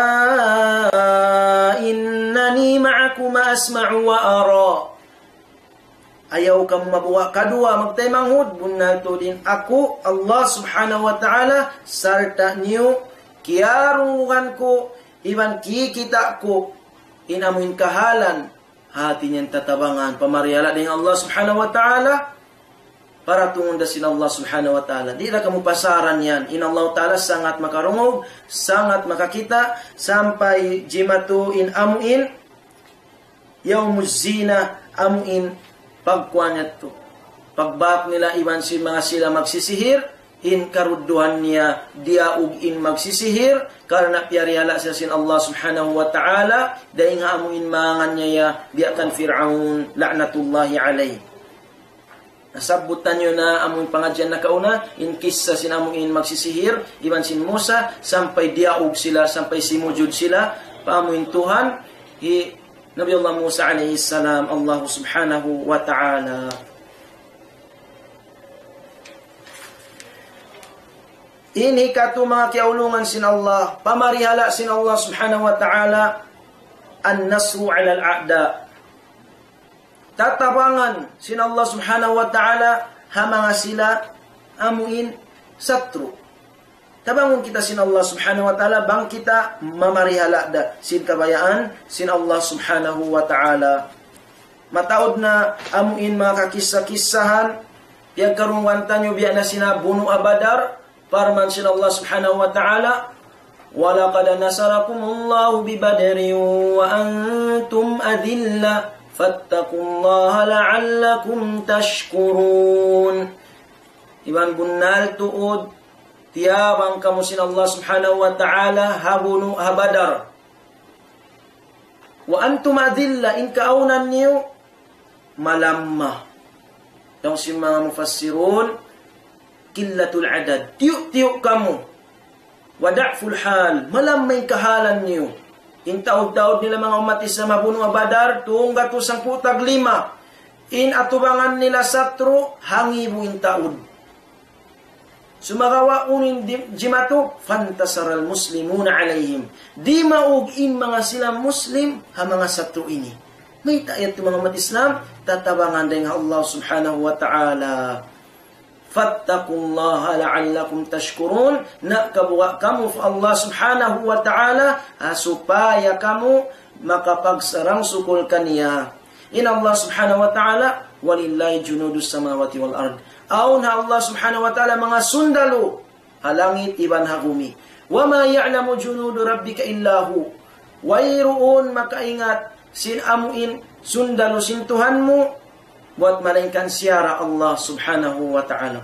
innani ma'akuma asma'u wa ara ayaw kamu mabuwa kadua magtay manghud bunal to din ako Allah subhanahu wa ta'ala sarta niyo kiarungan ko iban kikita ko inamuin kahalan hati niyan tatabangan pamarihala dengan Allah subhanahu wa ta'ala para tungunda sin Allah subhanahu wa ta'ala di na kamu pasaran yan in Allah ta'ala sangat makarungog sangat makakita sampai jimatu in amuin yaumuz zina amuin pagkuanyat to pagbak nila iban si mga sila magsisihir in karudduhan niya diaug in magsisihir karena piyarihala sa sin Allah subhanahu wa ta'ala dahil nga amuin mangan niya biakan Fir'aun la'natullahi alayh nasabutan nyo na among pangadyan na kauna in kisa sin amuin magsisihir iban sin Musa sampai diaug sila sampai simujud sila paamuin Tuhan hi Nabiullah Musa alaihi salam Allah subhanahu wa ta'ala Ini katu mga kiaulungan sin Allah, pamarihala sin Allah subhanahu wa ta'ala, an-nasru ala al-a'da. Tatabangan sin Allah subhanahu wa ta'ala, hamanga sila amuin satru. Tabangun kita sin Allah subhanahu wa ta'ala, bang kita mamarihala da sin kabayaan sin Allah subhanahu wa ta'ala. Mataod na amuin mga kakisa-kisahan, yang karungwantan nyo biya na sinabuno abadar, Farman sin Allah subhanahu wa ta'ala, وَلَقَدْ نَصَرَكُمُ اللَّهُ بِبَدْرٍ وَأَنْتُمْ أَذِلَّةٌ فَاتَّقُوا اللَّهَ لَعَلَّكُمْ تَشْكُرُونَ. Iban bunal tuod, tiyabang kamu sin Allah subhanahu wa ta'ala, habunu habadar. Wa antum adilla, in kaunan niyo, malamma. Yung si mga mufassirun, killatul adad, tiyuk-tiyuk kamu. Wada'ful hal, malamay kahalan niyo. In taod-taod nila mga umat Islam mabuno abadar, tuong gatusang putag lima. In atubangan nila satro, hangibu in taod. Sumagawa unin jimatu, fantasaral muslimuna alayhim. Di maug in mga sila muslim, ha mga satro ini. May taayat mga umat Islam, tatabangan din Allah subhanahu wa ta'ala. Fattakullaha la'allakum tashkurun, na kabuwa kamu Allah subhanahu wa ta'ala, supaya kamu makapagsarang sukul kaniya. In Allah subhanahu wa ta'ala, walillahi junudus samawati wal ard. Aun ha Allah subhanahu wa ta'ala mga sundalo, halangit iban hagumi. Wa ma ya'lamu junudu rabbika illahu. Wayruun makaingat, sin amuin sundalo sin Tuhanmu, buat malaikan siara Allah subhanahu wa ta'ala.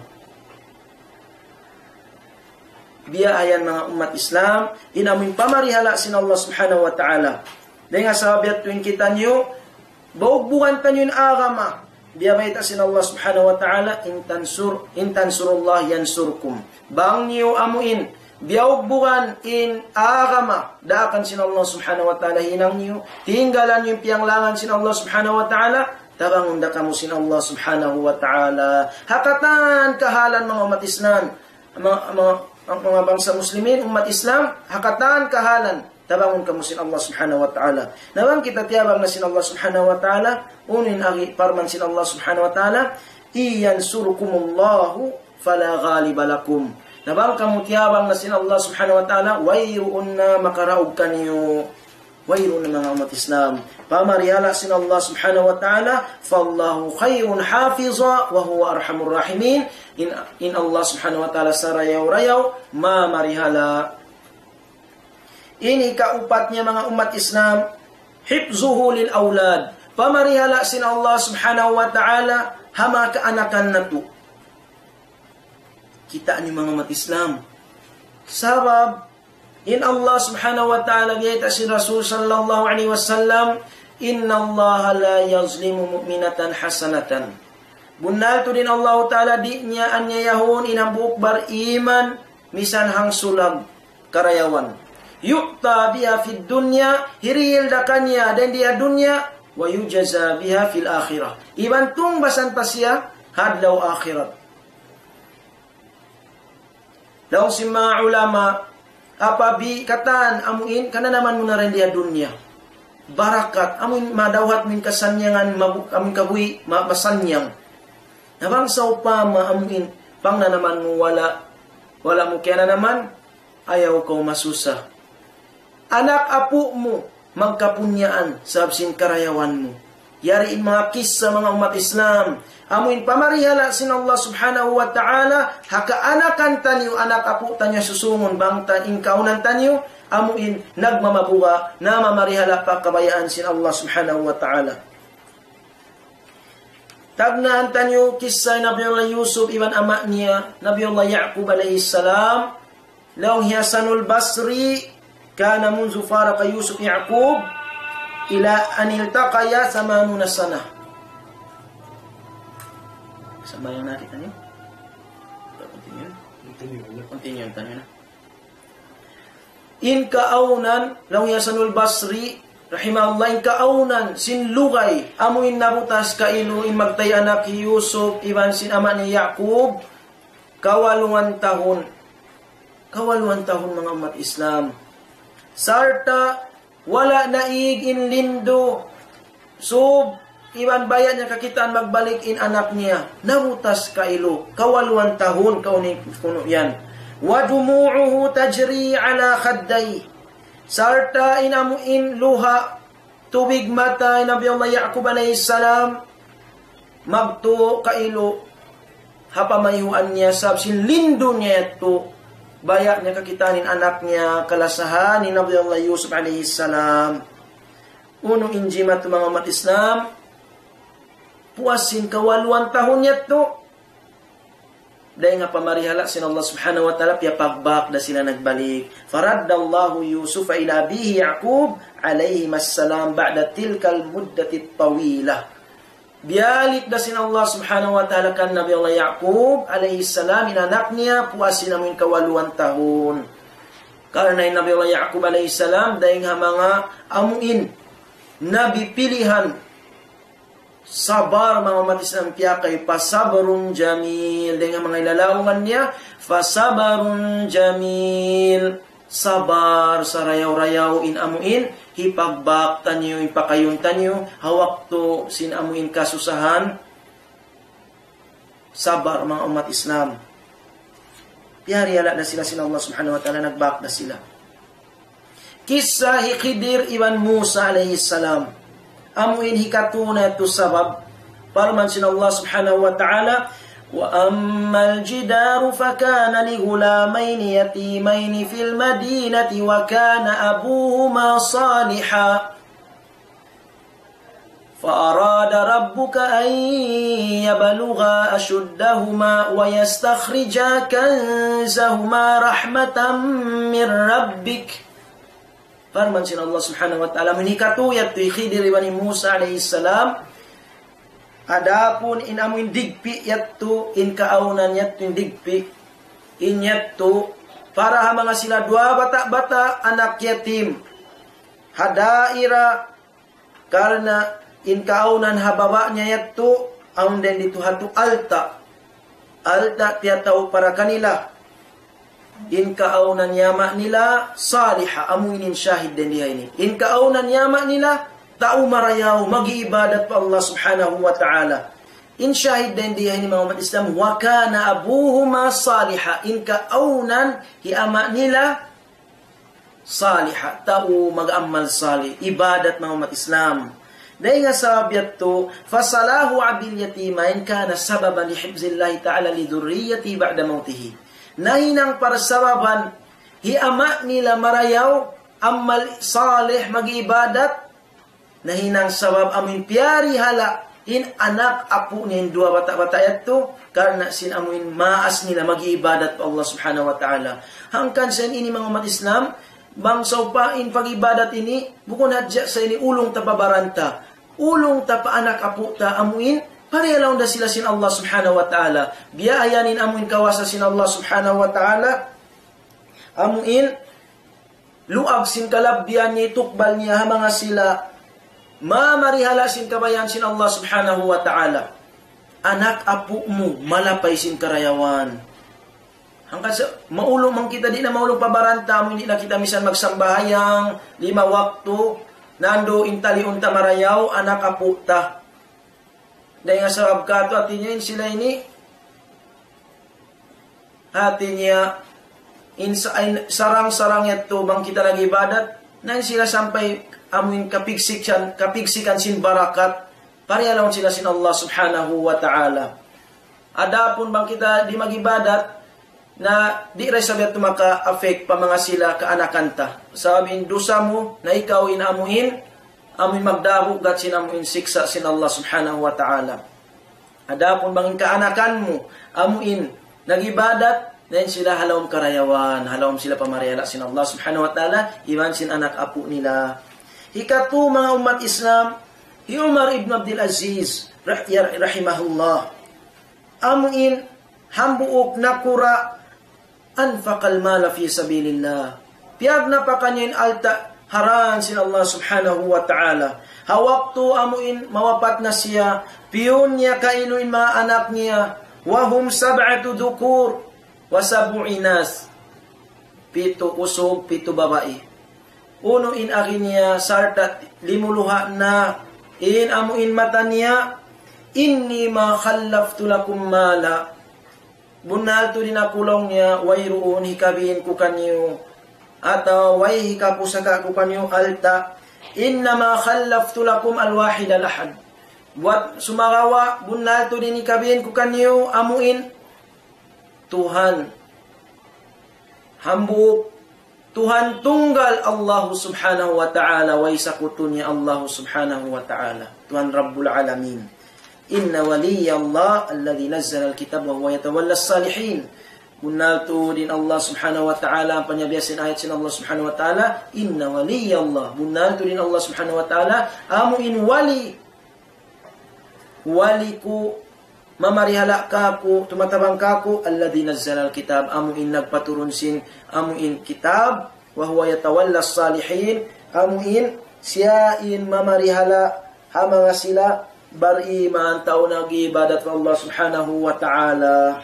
Biya ayan mga umat Islam, inamin pamarihala sin Allah subhanahu wa ta'ala. Dengan sahabat tuin kita nyo, baugbukan tanyo yung agama. Biya baita sin Allah subhanahu wa ta'ala, intansur, intansurullah yansurkum. Bang niyo amuin, biya ugbukan in agama, daakan sin Allah subhanahu wa ta'ala hinang niyo, tinggalan yung piyanglangan sin Allah subhanahu wa ta'ala, tabangun da kamu sin Allah subhanahu wa ta'ala. Hakatan kahalan mga umat Islam, mga, mga, mga bangsa muslimin, umat Islam, hakatan kahalan, tabangun kamu sin Allah subhanahu wa ta'ala. Nawang kita tiyabang na sin Allah subhanahu wa ta'ala, unin agi parman sin Allah subhanahu wa ta'ala, iyansurukumullahu fala ghaliba lakum. Nabang kamu tiyabang na sin Allah subhanahu wa ta'ala, wayruun na makaraog kaniyo. Wayro ng mga umat Islam. Pamarihala sin Allah subhanahu wa ta'ala, fallahu khayrun hafiza, wa huwa arhamur rahimin. In, in Allah subhanahu wa ta'ala sarayaw-rayaw, mamarihala. Ini kaupat niya mga umat Islam, hifzuhu lil awlad. Pamarihala sin Allah subhanahu wa ta'ala, hama kaanakan na to. Kita niyo mga umat Islam. Sabab, in Allah subhanahu wa ta'ala gayta si Rasul sallallahu alaihi wasallam, inna Allah la yazlimu mu'minatan hasanatan. Bunal to din Allah ta'ala di niya anyayahon inang buok bar-iman misan hang sulag karayawan. Yu'ta biha fid dunya, hiril da kanya dan dia dunya, wa yujaza biha fil akhirah. Ibantung basan pasya hadlaw akhirat. Daw si mga ulama, apabi katan amuin kana naman mo na rin dia dunya. Barakat amuin madawhat min kasanyangan mabuk amun kabuhi masanyang. Nabang sa upama amuin pang na naman mo wala wala mo kaya na naman ayaw ko masusa. Anak apo mo magkapunyaan sa absin karayawan mo. Yariin mga kissa mga umat Islam. Amuin pamarihala sin Allah subhanahu wa ta'ala, haka anakan tanyo, anak apo tanyo susungon, bang taing kaunan tanyo, amuin nagmamabuga, na mamarihala pa kabayaan sin Allah subhanahu wa ta'ala. Tagnaan tanyo kisay Nabiullah Yusuf iban ama niya, Nabiullah Ya'qub alayhi salam, laong Hasanul Basri, kana munzu faraka Yusuf Ya'qub, ila anil taqaya samanuna sana. Sabayan natin tanyo. Continue. Continue. Continue ang tanyo na. In kaaunan, laong Hasanul Basri, rahimahullah, in kaaunan, sinlugay, amuin nabutas kailu, in magtay anak Yusuf, iban sin ama ni Ya'qub, kawalungan tahon. Kawaluan tahon mga umat Islam. Sarta, wala naig in lindo. So, iban bayan niya kakitaan magbalik in anak niya. Namutas kailo. Kawaluan tahon, kaunin kuno yan. Wadumu'uhu tajri ala khadday. Sarta inamuin luha. Tubig mata, Nabi Allah Yaqub alayhi salam. Magto kailo. Hapamayuan niya sab sin lindo niya ito. Bayak niya kakitanin anak niya, kalasahan ni Nabi Allah Yusuf alayhi salam. Unong injimat mga umat Islam, puasin kawaluan tahon niya ito. Dahil nga pamarihala sin Allah subhanahu wa ta'ala, piyapagbak na sila nagbalik. Faraddallahu Yusuf ila abihi Yaqub alayhi salam ba'da tilkal muddatit tawilah. Bialik na sin Allah subhanahu wa ta'ala kan Nabi Allah Yaqub alayhi salam, inanak niya, puasin namin kawaluan tahon. Karena Nabi Allah Yaqub alayhi salam, dahil nga mga amuin, nabi pilihan, sabar mga umat Islam piyakay, pasabarun jamil, dahil nga mga ilalawangan niya, fasabarun jamil, sabar sa rayaw-rayaw in amuin, hipagbak tanyo, ipakayon tanyo, hawak to sin amuin kasusahan, sabar mga umat Islam. Piyariala na sila sin Allah subhanahu wa ta'ala, nagbak na sila. Kisah Khidir ibn Musa alayhi salam, amuin hikatuna to sabab, parman sin Allah subhanahu wa ta'ala, وَأَمَّا الْجِدَارُ فَكَانَ لِغُلَامَيْنِ يَتِيمَيْنِ فِي الْمَدِينَةِ وَكَانَ أَبُوهُمَا صَالِحًا فَأَرَادَ رَبُّكَ أَنْ يَبْلُغَا أَشُدَّهُمَا وَيَسْتَخْرِجَا كَنْزَهُمَا رَحْمَةً مِّن رَبِّكَ. Firman sin Allah subhanahu wa ta'ala, menikatuyat tu Khidir ibn Musa alayhi salam, adapun inamuin digpi yattu in kaaunan yattu digpi in yattu para ha mga sila dua bata-bata anak yatim hadaira karena in kaaunan hababa niya yattu aun den dito hatu alta alta tiyataw para kanila in kaaunan yama nila saliha amuinin syahid den diha ini in kaaunan yama nila tao marayaw, mag-iibadat pa Allah subhanahu wa ta'ala. In syahid din diya ni mga umat Islam, wa kana abuhuma saliha, in kaaunan, hiama nila, saliha, tao mag-amal salih, ibadat mga umat Islam. Dahil nga sabiyat to, fasalahu abil yatimain kana sababan li hibzillahi ta'ala li durriyati ba'da mautihi. Nahinang para sababan, hiama nila marayaw, amal salih, mag-ibadat, nahinang sabab amin piyari hala in anak apu niya in dua bata-bata yato karena sin amuin maas nila mag-iibadat pa Allah subhanahu wa ta'ala. Hangkan sa ini mga umat Islam, bangsaw pa in pag-ibadat ini, bukon hadya sa ini ulong tapabaranta, ulong tapa anak apu ta amuin, parehalaw na sila sin Allah subhanahu wa ta'ala. Biyayanin amuin kawasa sin Allah subhanahu wa ta'ala, amuin, luag sin kalabbian niya, tukbal niya, mga sila, Mamarihala sin kabayan sin Allah subhanahu wa ta'ala. Anak apu mo, malapay sin karayawan. Hanggang sa, maulong man kita, di na maulong pabaranta mo, hindi na kita misan magsambahayang, lima waktu, nando intali unta marayaw, anak apu ta. Dahil nga sa abkato, ati niya, sila ini, ati niya, in, in, sarang-sarang yato, bang kita nag-ibadat, na sila sampay, amuin kapigsikan, kapigsikan sin barakat, parehalaw sila sin Allah subhanahu wa ta'ala. Adapun bang kita di magibadat, na di rin sabihat maka-affect pa mga sila kaanakanta. Sabihin, dosa mo, na ikaw inamuhin, amuin magdabo, gat sin amuin siksa sin Allah subhanahu wa ta'ala. Adapun bang kaanakan mo, amuin, nagibadat, then sila halawang karayawan, halawang sila pamarihala sin Allah subhanahu wa ta'ala, iwan sin anak apu nila. Hikatu mga umat Islam, hi Umar ibn Abdul Aziz, rahimahullah, amuin, hambuok nakura, anfaqal mala fi sabilillah. Piyag na pa kanyin alta, haran sin Allah subhanahu wa ta'ala. Hawak to amuin, mawapat na siya, piyon niya kainuin mga anak niya, wahum sab'atu dukur, wa sab'u inas. pito usog, pito babae. Uno in akin niya, sartat limuluha na, in amuin mata niya, inni ma khallaftu lakum mala. Bunal to din akulong niya, wayruun hikabihin ko kanyo, at uh, way hikapusaka ko kanyo alta, inna ma khallaftu lakum alwahid alahad. Buat sumarawa, bunal to din hikabihin ko kanyo, amuin, Tuhan, hambuk, Tuhan tunggal Allah subhanahu wa ta'ala, way sakutunya Allah subhanahu wa ta'ala, Tuhan Rabbul Alamin. Inna waliya Allah alladhi nazzala al-kitab wa huwa yatawalla as-salihin. Bunal to din Allah subhanahu wa ta'ala, ang panyabiasin ayat sin Allah subhanahu wa ta'ala, inna waliya Allah. Bunal to din Allah subhanahu wa ta'ala, amuin wali, wali ko, mamarihala ka ko, tumatabang ka ko, alladhi nazzala al-kitab, amuin nagpaturun sin, amuin kitab, wa huwa yatawalla as-salihin, amuin siyain mamarihala, ha mga sila, bar-iman, tao nag-ibadat wa Allah subhanahu wa ta'ala.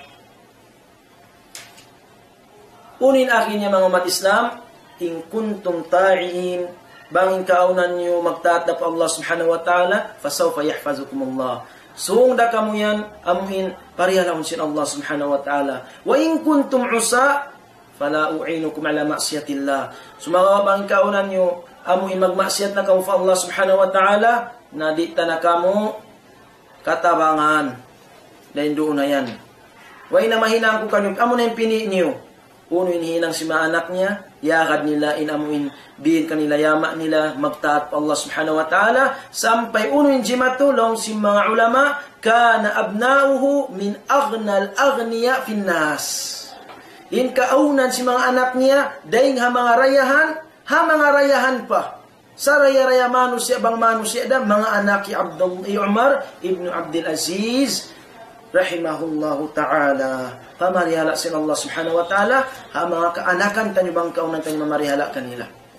Unin akin niya mga umat Islam, in kuntum ta'iin, bangin kaunan niyo magtatap Allah subhanahu wa ta'ala, fasawfa yahfazukum Allah. Suong da kamo yan, amuin, parihalaon sin Allah subhanahu wa ta'ala. Wa in kuntum usa, fala u'inukum ala ma'siyatillah. Sumaga bangin kaunan niyo, amuin magmaksiyat na kamo fa Allah subhanahu wa ta'ala, na di na kamo katabangan. Dahil doon na yan. Way na mahinang ko kanyo, amo na yung pini niyo. Uno inihinang si mga anak niya, yakad nila, inamuin, bihin kanila, yama nila, magtaat pa Allah subhanahu wa ta'ala, sampay uno yung jimatulong si mga ulama, kana abnauhu min aghnal aghniya finnas. In kaunan si mga anak niya, daing ha mga rayahan, ha mga rayahan pa. Sa raya-raya manu siya, bang manu siya da, mga anak ni Abdul Umar ibn Abdul Aziz, rahimahullahu ta'ala. Pamarihala sin Allah subhanahu wa ta'ala, ha mga kaanakan tanyo bang kaunan tanyo mamarihala kanila.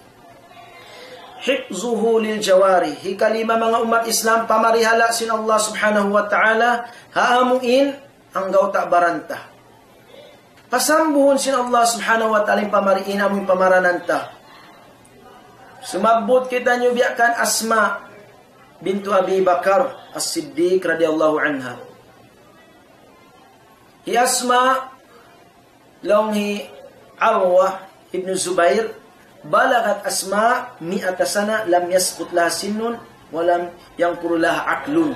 Hifzuhu lil jawari, hikalima mga umat Islam, pamarihala sin Allah subhanahu wa ta'ala, haamuin ang gauta baranta. Pasambuhon sin Allah subhanahu wa ta'ala, pamariin amuin pamarananta. Sumabot kita nyo biyakan Asma bintu Abi Bakar As-Siddiq radiyallahu anha. Hi Asma long hi Arwah ibn Zubair, balagat Asma mi'ata sana lam yasqut laha sinnun walam yanqur laha aqlun.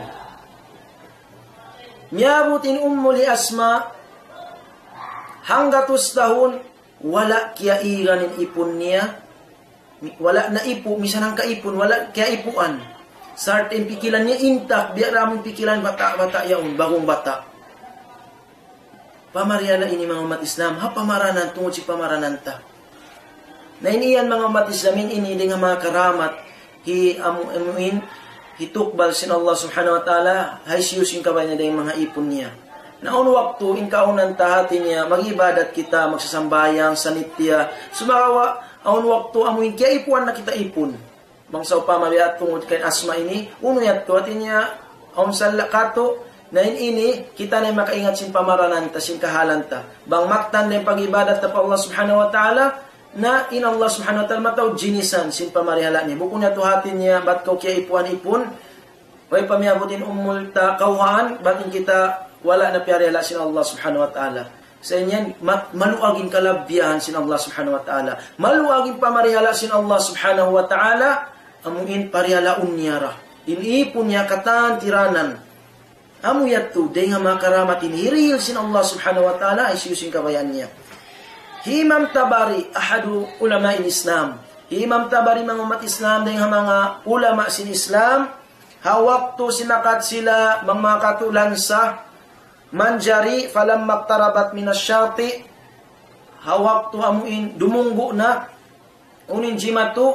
Miabutin ummu li Asma hanggatus tahun wala kiairan ipun niya, wala na ipo, misan ang kaipon, wala kaya ipuan. Certain pikilan niya intak, biya ramong pikilan bata-bata yaon, bagong bata. Pamarihala ini mga umat Islam, ha pamaranan, tungod si pamaranan ta. Na iniyan mga umat Islam, ini nga mga karamat, hi amuin, hitukbal sin Allah subhanahu wa ta'ala, hay siyusin ka ba niya dahil mga ipon niya. Naon waktu, in kaunan tahati niya, mag-ibadat kita, magsasambayang, sanitya, sumakawa, aun waktu amuin kaya ipuan na kita ipon. Bangsa pa mabiat tungod kay Asma ini, uno yat ko atin niya, aun sa lakato, na ini, kita na makaingat sin pamaranan ta, sin kahalan ta. Bang maktan na yung pag-ibadat ta pa Allah subhanahu wa ta'ala, na in Allah subhanahu wa ta'ala mataw, Ginisan, sin pamarihala niya. Buko niya tuhatin niya, bat ko kaya ipuan ipon, way pamiabutin umul ta kauhaan, batin kita, wala na piyarihala sin Allah subhanahu wa ta'ala. Sa inyan, maluagin kalabyahan sin Allah subhanahu wa ta'ala. Maluagin pamarihala sin Allah subhanahu wa ta'ala, amuin parihala unyara. Inipon niya katan tiranan. Amuyat to, day nga makaramatin, hiril sin Allah subhanahu wa ta'ala, ay siyusin kabayan niya. Imam Tabari, ahadu ulama in Islam. Imam Tabari, mga umat Islam, day nga mga ulama sin Islam, hawak to sinakat sila, mga katulan sa manjari falam maktarabat minasyati, hawak tu amuin dumunggo na unin jimatu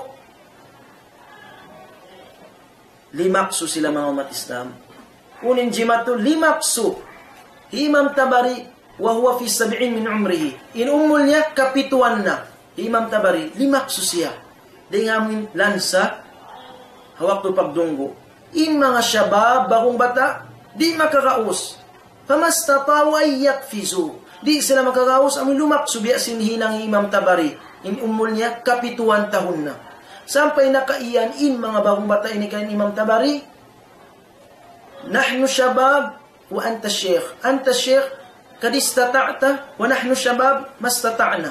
limaksu sila mga umat Islam. Unin jimatu limaksu. Imam Tabari wa huwa fi sab'in min umrihi, in umul niya kapituan na. Imam Tabari limaksu siya dahil amuin lansa hawak tu pagdunggo. In mga syabab bagong bata di makakaus, famastataw ay yakfizu, di sila makakaus, amin lumakso biya sinhinang Imam Tabari, In umul niya, kapituan tahun na. Sampai nakaiyan in mga bagong bata ini kain Imam Tabari. Nahnu syabab wa anta Sheikh. Anta Sheikh kad istata'ta wa nahnu syabab mastata'na.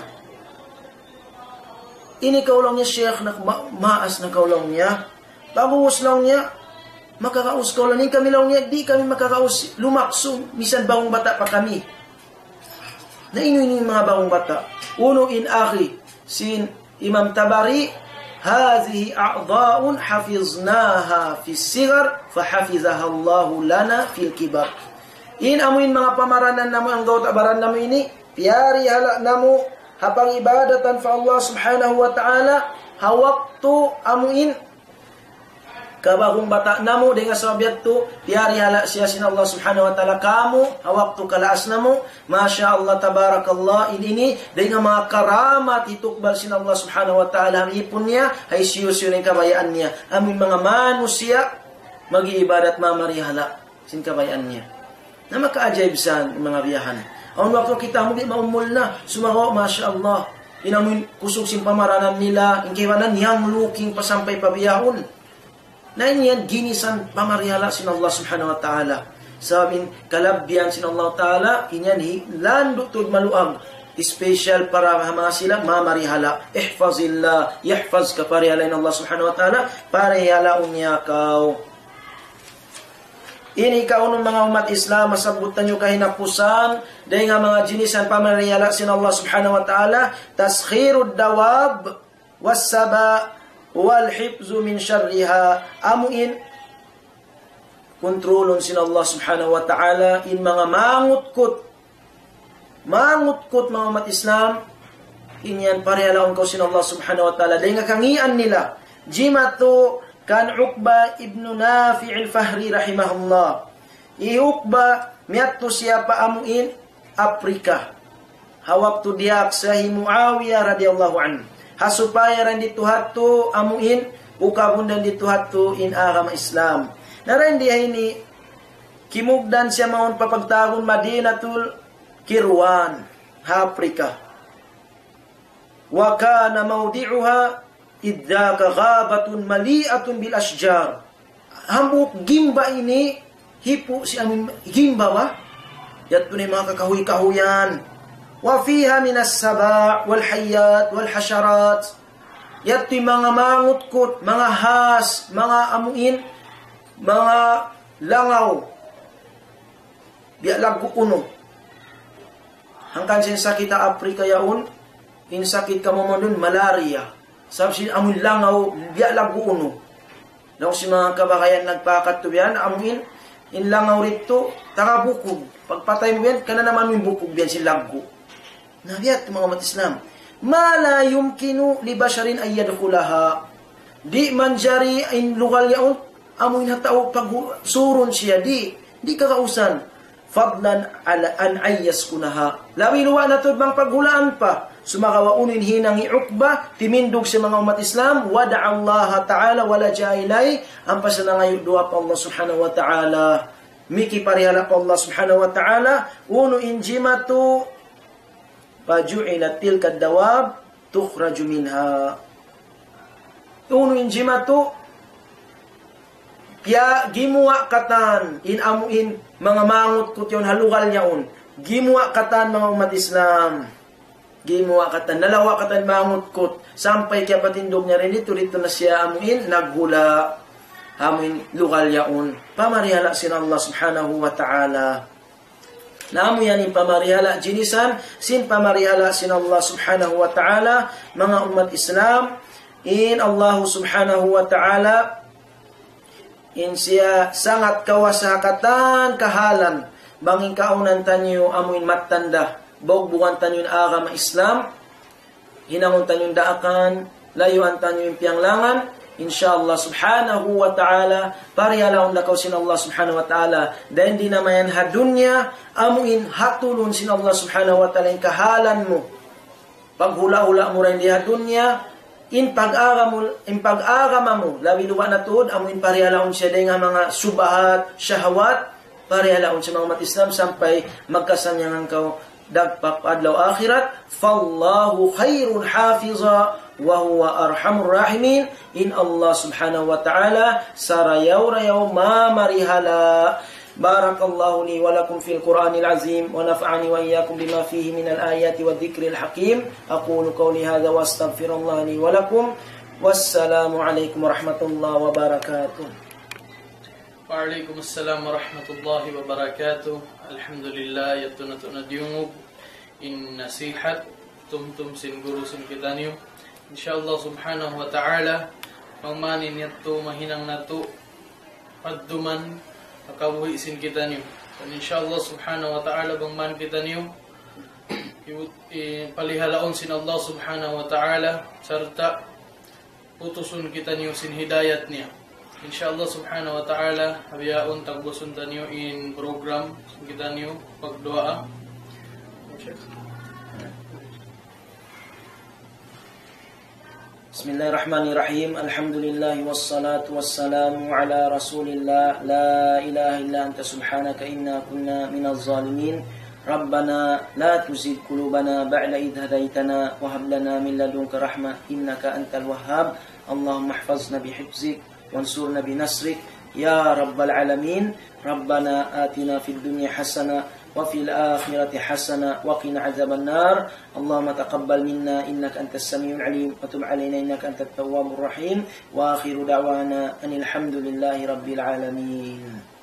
Ini kaulang niya Sheikh na ma maas na kaulang niya. Bagus lang niya. Makakaus kaulang ni kami lang niya. Di kami makakaus lumakso. Misan bagong bata pa kami. Na inu-inu mga bagong bata. Uno in akhi. Sin Imam Tabari. Hazihi a'dha'un hafiznaha fi sigar. Fahafizaha Allahu lana fil kibar. In amuin mga pamaranan namu ang gaut abaran namu ini. Piyari hala namu. Hapang ibadatan fa Allah subhanahu wa ta'ala. Hawaktu amuin. Kabagong bata namu dengan sahabat tu tiari hala siasin Allah subhanahu wa ta'ala kamu waktu kalaas namu masya Allah tabarakallah ini ini dengan mga karamat itukbal sin Allah subhanahu wa ta'ala ipunnya hay siyo-siyo ng kabayaannya amin mga manusia mag-iibadat mamarihala sin kabayaannya na makaajayibsan mga biyahan ang waktu kita mo di maumul na sumaho masya Allah inamin kusog sin pamaranan nila ingkiwanan yang looking pasampay pabiyahon. Na yan, Ginisan Pamarihala sin Allah subhanahu wa ta'ala. Sabing kalabyan sin Allah ta'ala, inyan landotud maluag. Special para mga sila, mamarihala. Ihfazillah, yahfaz ka parihala in Allah subhanahu wa ta'ala, parihala unyakaw. Ini kaunong mga umat Islam, masabutan nyo kahinapusan, dahil nga mga Ginisan Pamarihala sin Allah subhanahu wa ta'ala, taskhirud dawab, wassaba, wal hifzu min syarriha amuin kontrolon sin Allah subhanahu wa ta'ala in mga mangutkot mangutkot mga umat Islam inyan parehalaon ko sin Allah subhanahu wa ta'ala dahil nga kangian nila jimatu kan Uqba ibnu Nafi' al-Fahri rahimahullah i Uqba miatto siya pa amuin Afrika hawak tu diak sahi Muawiyah radhiyallahu anhu hasupaya ran dito hatto amuin ukabundan dito hatto in agama Islam. Naran di ini kimugdan siya maun papagtagon Madinatul Kirwan, Afrika. Wa kana mawdi'uha idzaka ghabatun mali'atun bil ashjar. Hambuk gimba ini hipo si amin gimba ba? Yatto ni mga kakahuy-kahuyan. وفيها من السباع والحيات والحشرات yatti mga mangutkot, mga has, mga amuin, mga langaw bialag kuno hangkan sin sakit ta Afrika yaun in sakit ka mo dun malaria sab sin amun langaw bialag kuno daw si mga kabakayan nagpakat to biyan amuin in langaw rito tagabukog pagpatay mo yan kana naman mo bukog biyan si laggo. Nabiyat mga umat Islam. Ma la yumkinu li basharin ay yadkhulaha. Di man jari in lugal yaon amoy na tao pag surun siya di di kakausan. Fadlan ala an ayas kunaha. Labi luwa na to bang paghulaan pa. Sumakawaunin hinang iukba timindog sa mga umat Islam wada'a Allah ta'ala wala jailay ang pasanangay dua pa Allah subhanahu wa ta'ala. Miki parihala pa Allah subhanahu wa ta'ala uno injimatu faju'ilat tilka dawab tukhraju minha. Uno injimatu ya gimuwa katan in amuin mga mangut kut yon halugal yaon. Gimuwa katan mga umat Islam. Gimuwa katan nalawa katan mangut kut sampai kaya patindog niya rin dito dito na siya amuin naghula amuin lugal yaon. Pamarihala sin Allah subhanahu wa ta'ala. Namu yan in pamarihala Ginisan sin pamarihala sin Allah subhanahu wa ta'ala mga umat Islam in Allah subhanahu wa ta'ala in siya sangat kawasakatan kahalan banging kaunan tanyo amuin matanda bogbugan tanyo agama Islam hinangon tanyo daakan layuan tanyo pianglangan insyaallah subhanahu wa ta'ala pariyalaon lakaw sin Allah subhanahu wa ta'ala dahil di namayan hadunya amuin hatulun sin Allah subhanahu wa ta'ala in kahalan mo paghula-hula mo rin di hadunya in pag-agam in pag-agama mo labi luwa na tuod amuin pariyalaon siya dahil nga mga subahat syahawat pariyalaon sa mga umat Islam sampai magkasanyangan kaw dagpak adlaw akhirat, fallahu khairun hafiza wa huwa arhamur rahimin. In Allah subhanahu wa ta'ala sarayaw-rayaw mamarihala. Barakallahu li wa lakum fil Qur'anil azim wa naf'ani wa iyyakum bima fihi minal ayati wa dhikril hakim. Aqulu qawli hadha wa astaghfirullah li wa lakum. Wassalamu alaikum warahmatullahi wabarakatuh. Waalaikumsalam warahmatullahi wabarakatuh. Alhamdulillah yatuna tuna diungub in nasihat tum-tum sin guru sin kita niyo. Insyaallah subhanahu wa ta'ala pamanin yato mahinang nato padduman akabuhi sin kita niyo. Dan insyaallah subhanahu wa ta'ala bangman kita niyo palihalaon sin Allah subhanahu wa ta'ala serta putusun kita niyo sin hidayat niya. Insyaallah subhanahu wa ta'ala habiyaon tagbusun ta niyo in program kita niyo pagdoa. Bismillahirrahmanirrahim. Alhamdulillah wassalatu wassalamu ala Rasulillah. La ilaha illa anta subhanaka inna kunna minaz zalimin. Rabbana la tuzigh qulubana ba'da idh hadaytana wa hab lana min ladunka rahmah innaka antal wahhab. Allahumma ihfazna bihifzik wansurna binasrik ya rabbal alamin. Rabbana atina fid dunya hasanah wa fil akhirati hasanah wa qina adzaban nar. Allahumma taqabbal minna innaka antas samiul alim wa tub alaina innaka antat tawwabur rahim. Wa akhiru da'wana anil hamdulillahi rabbil alamin.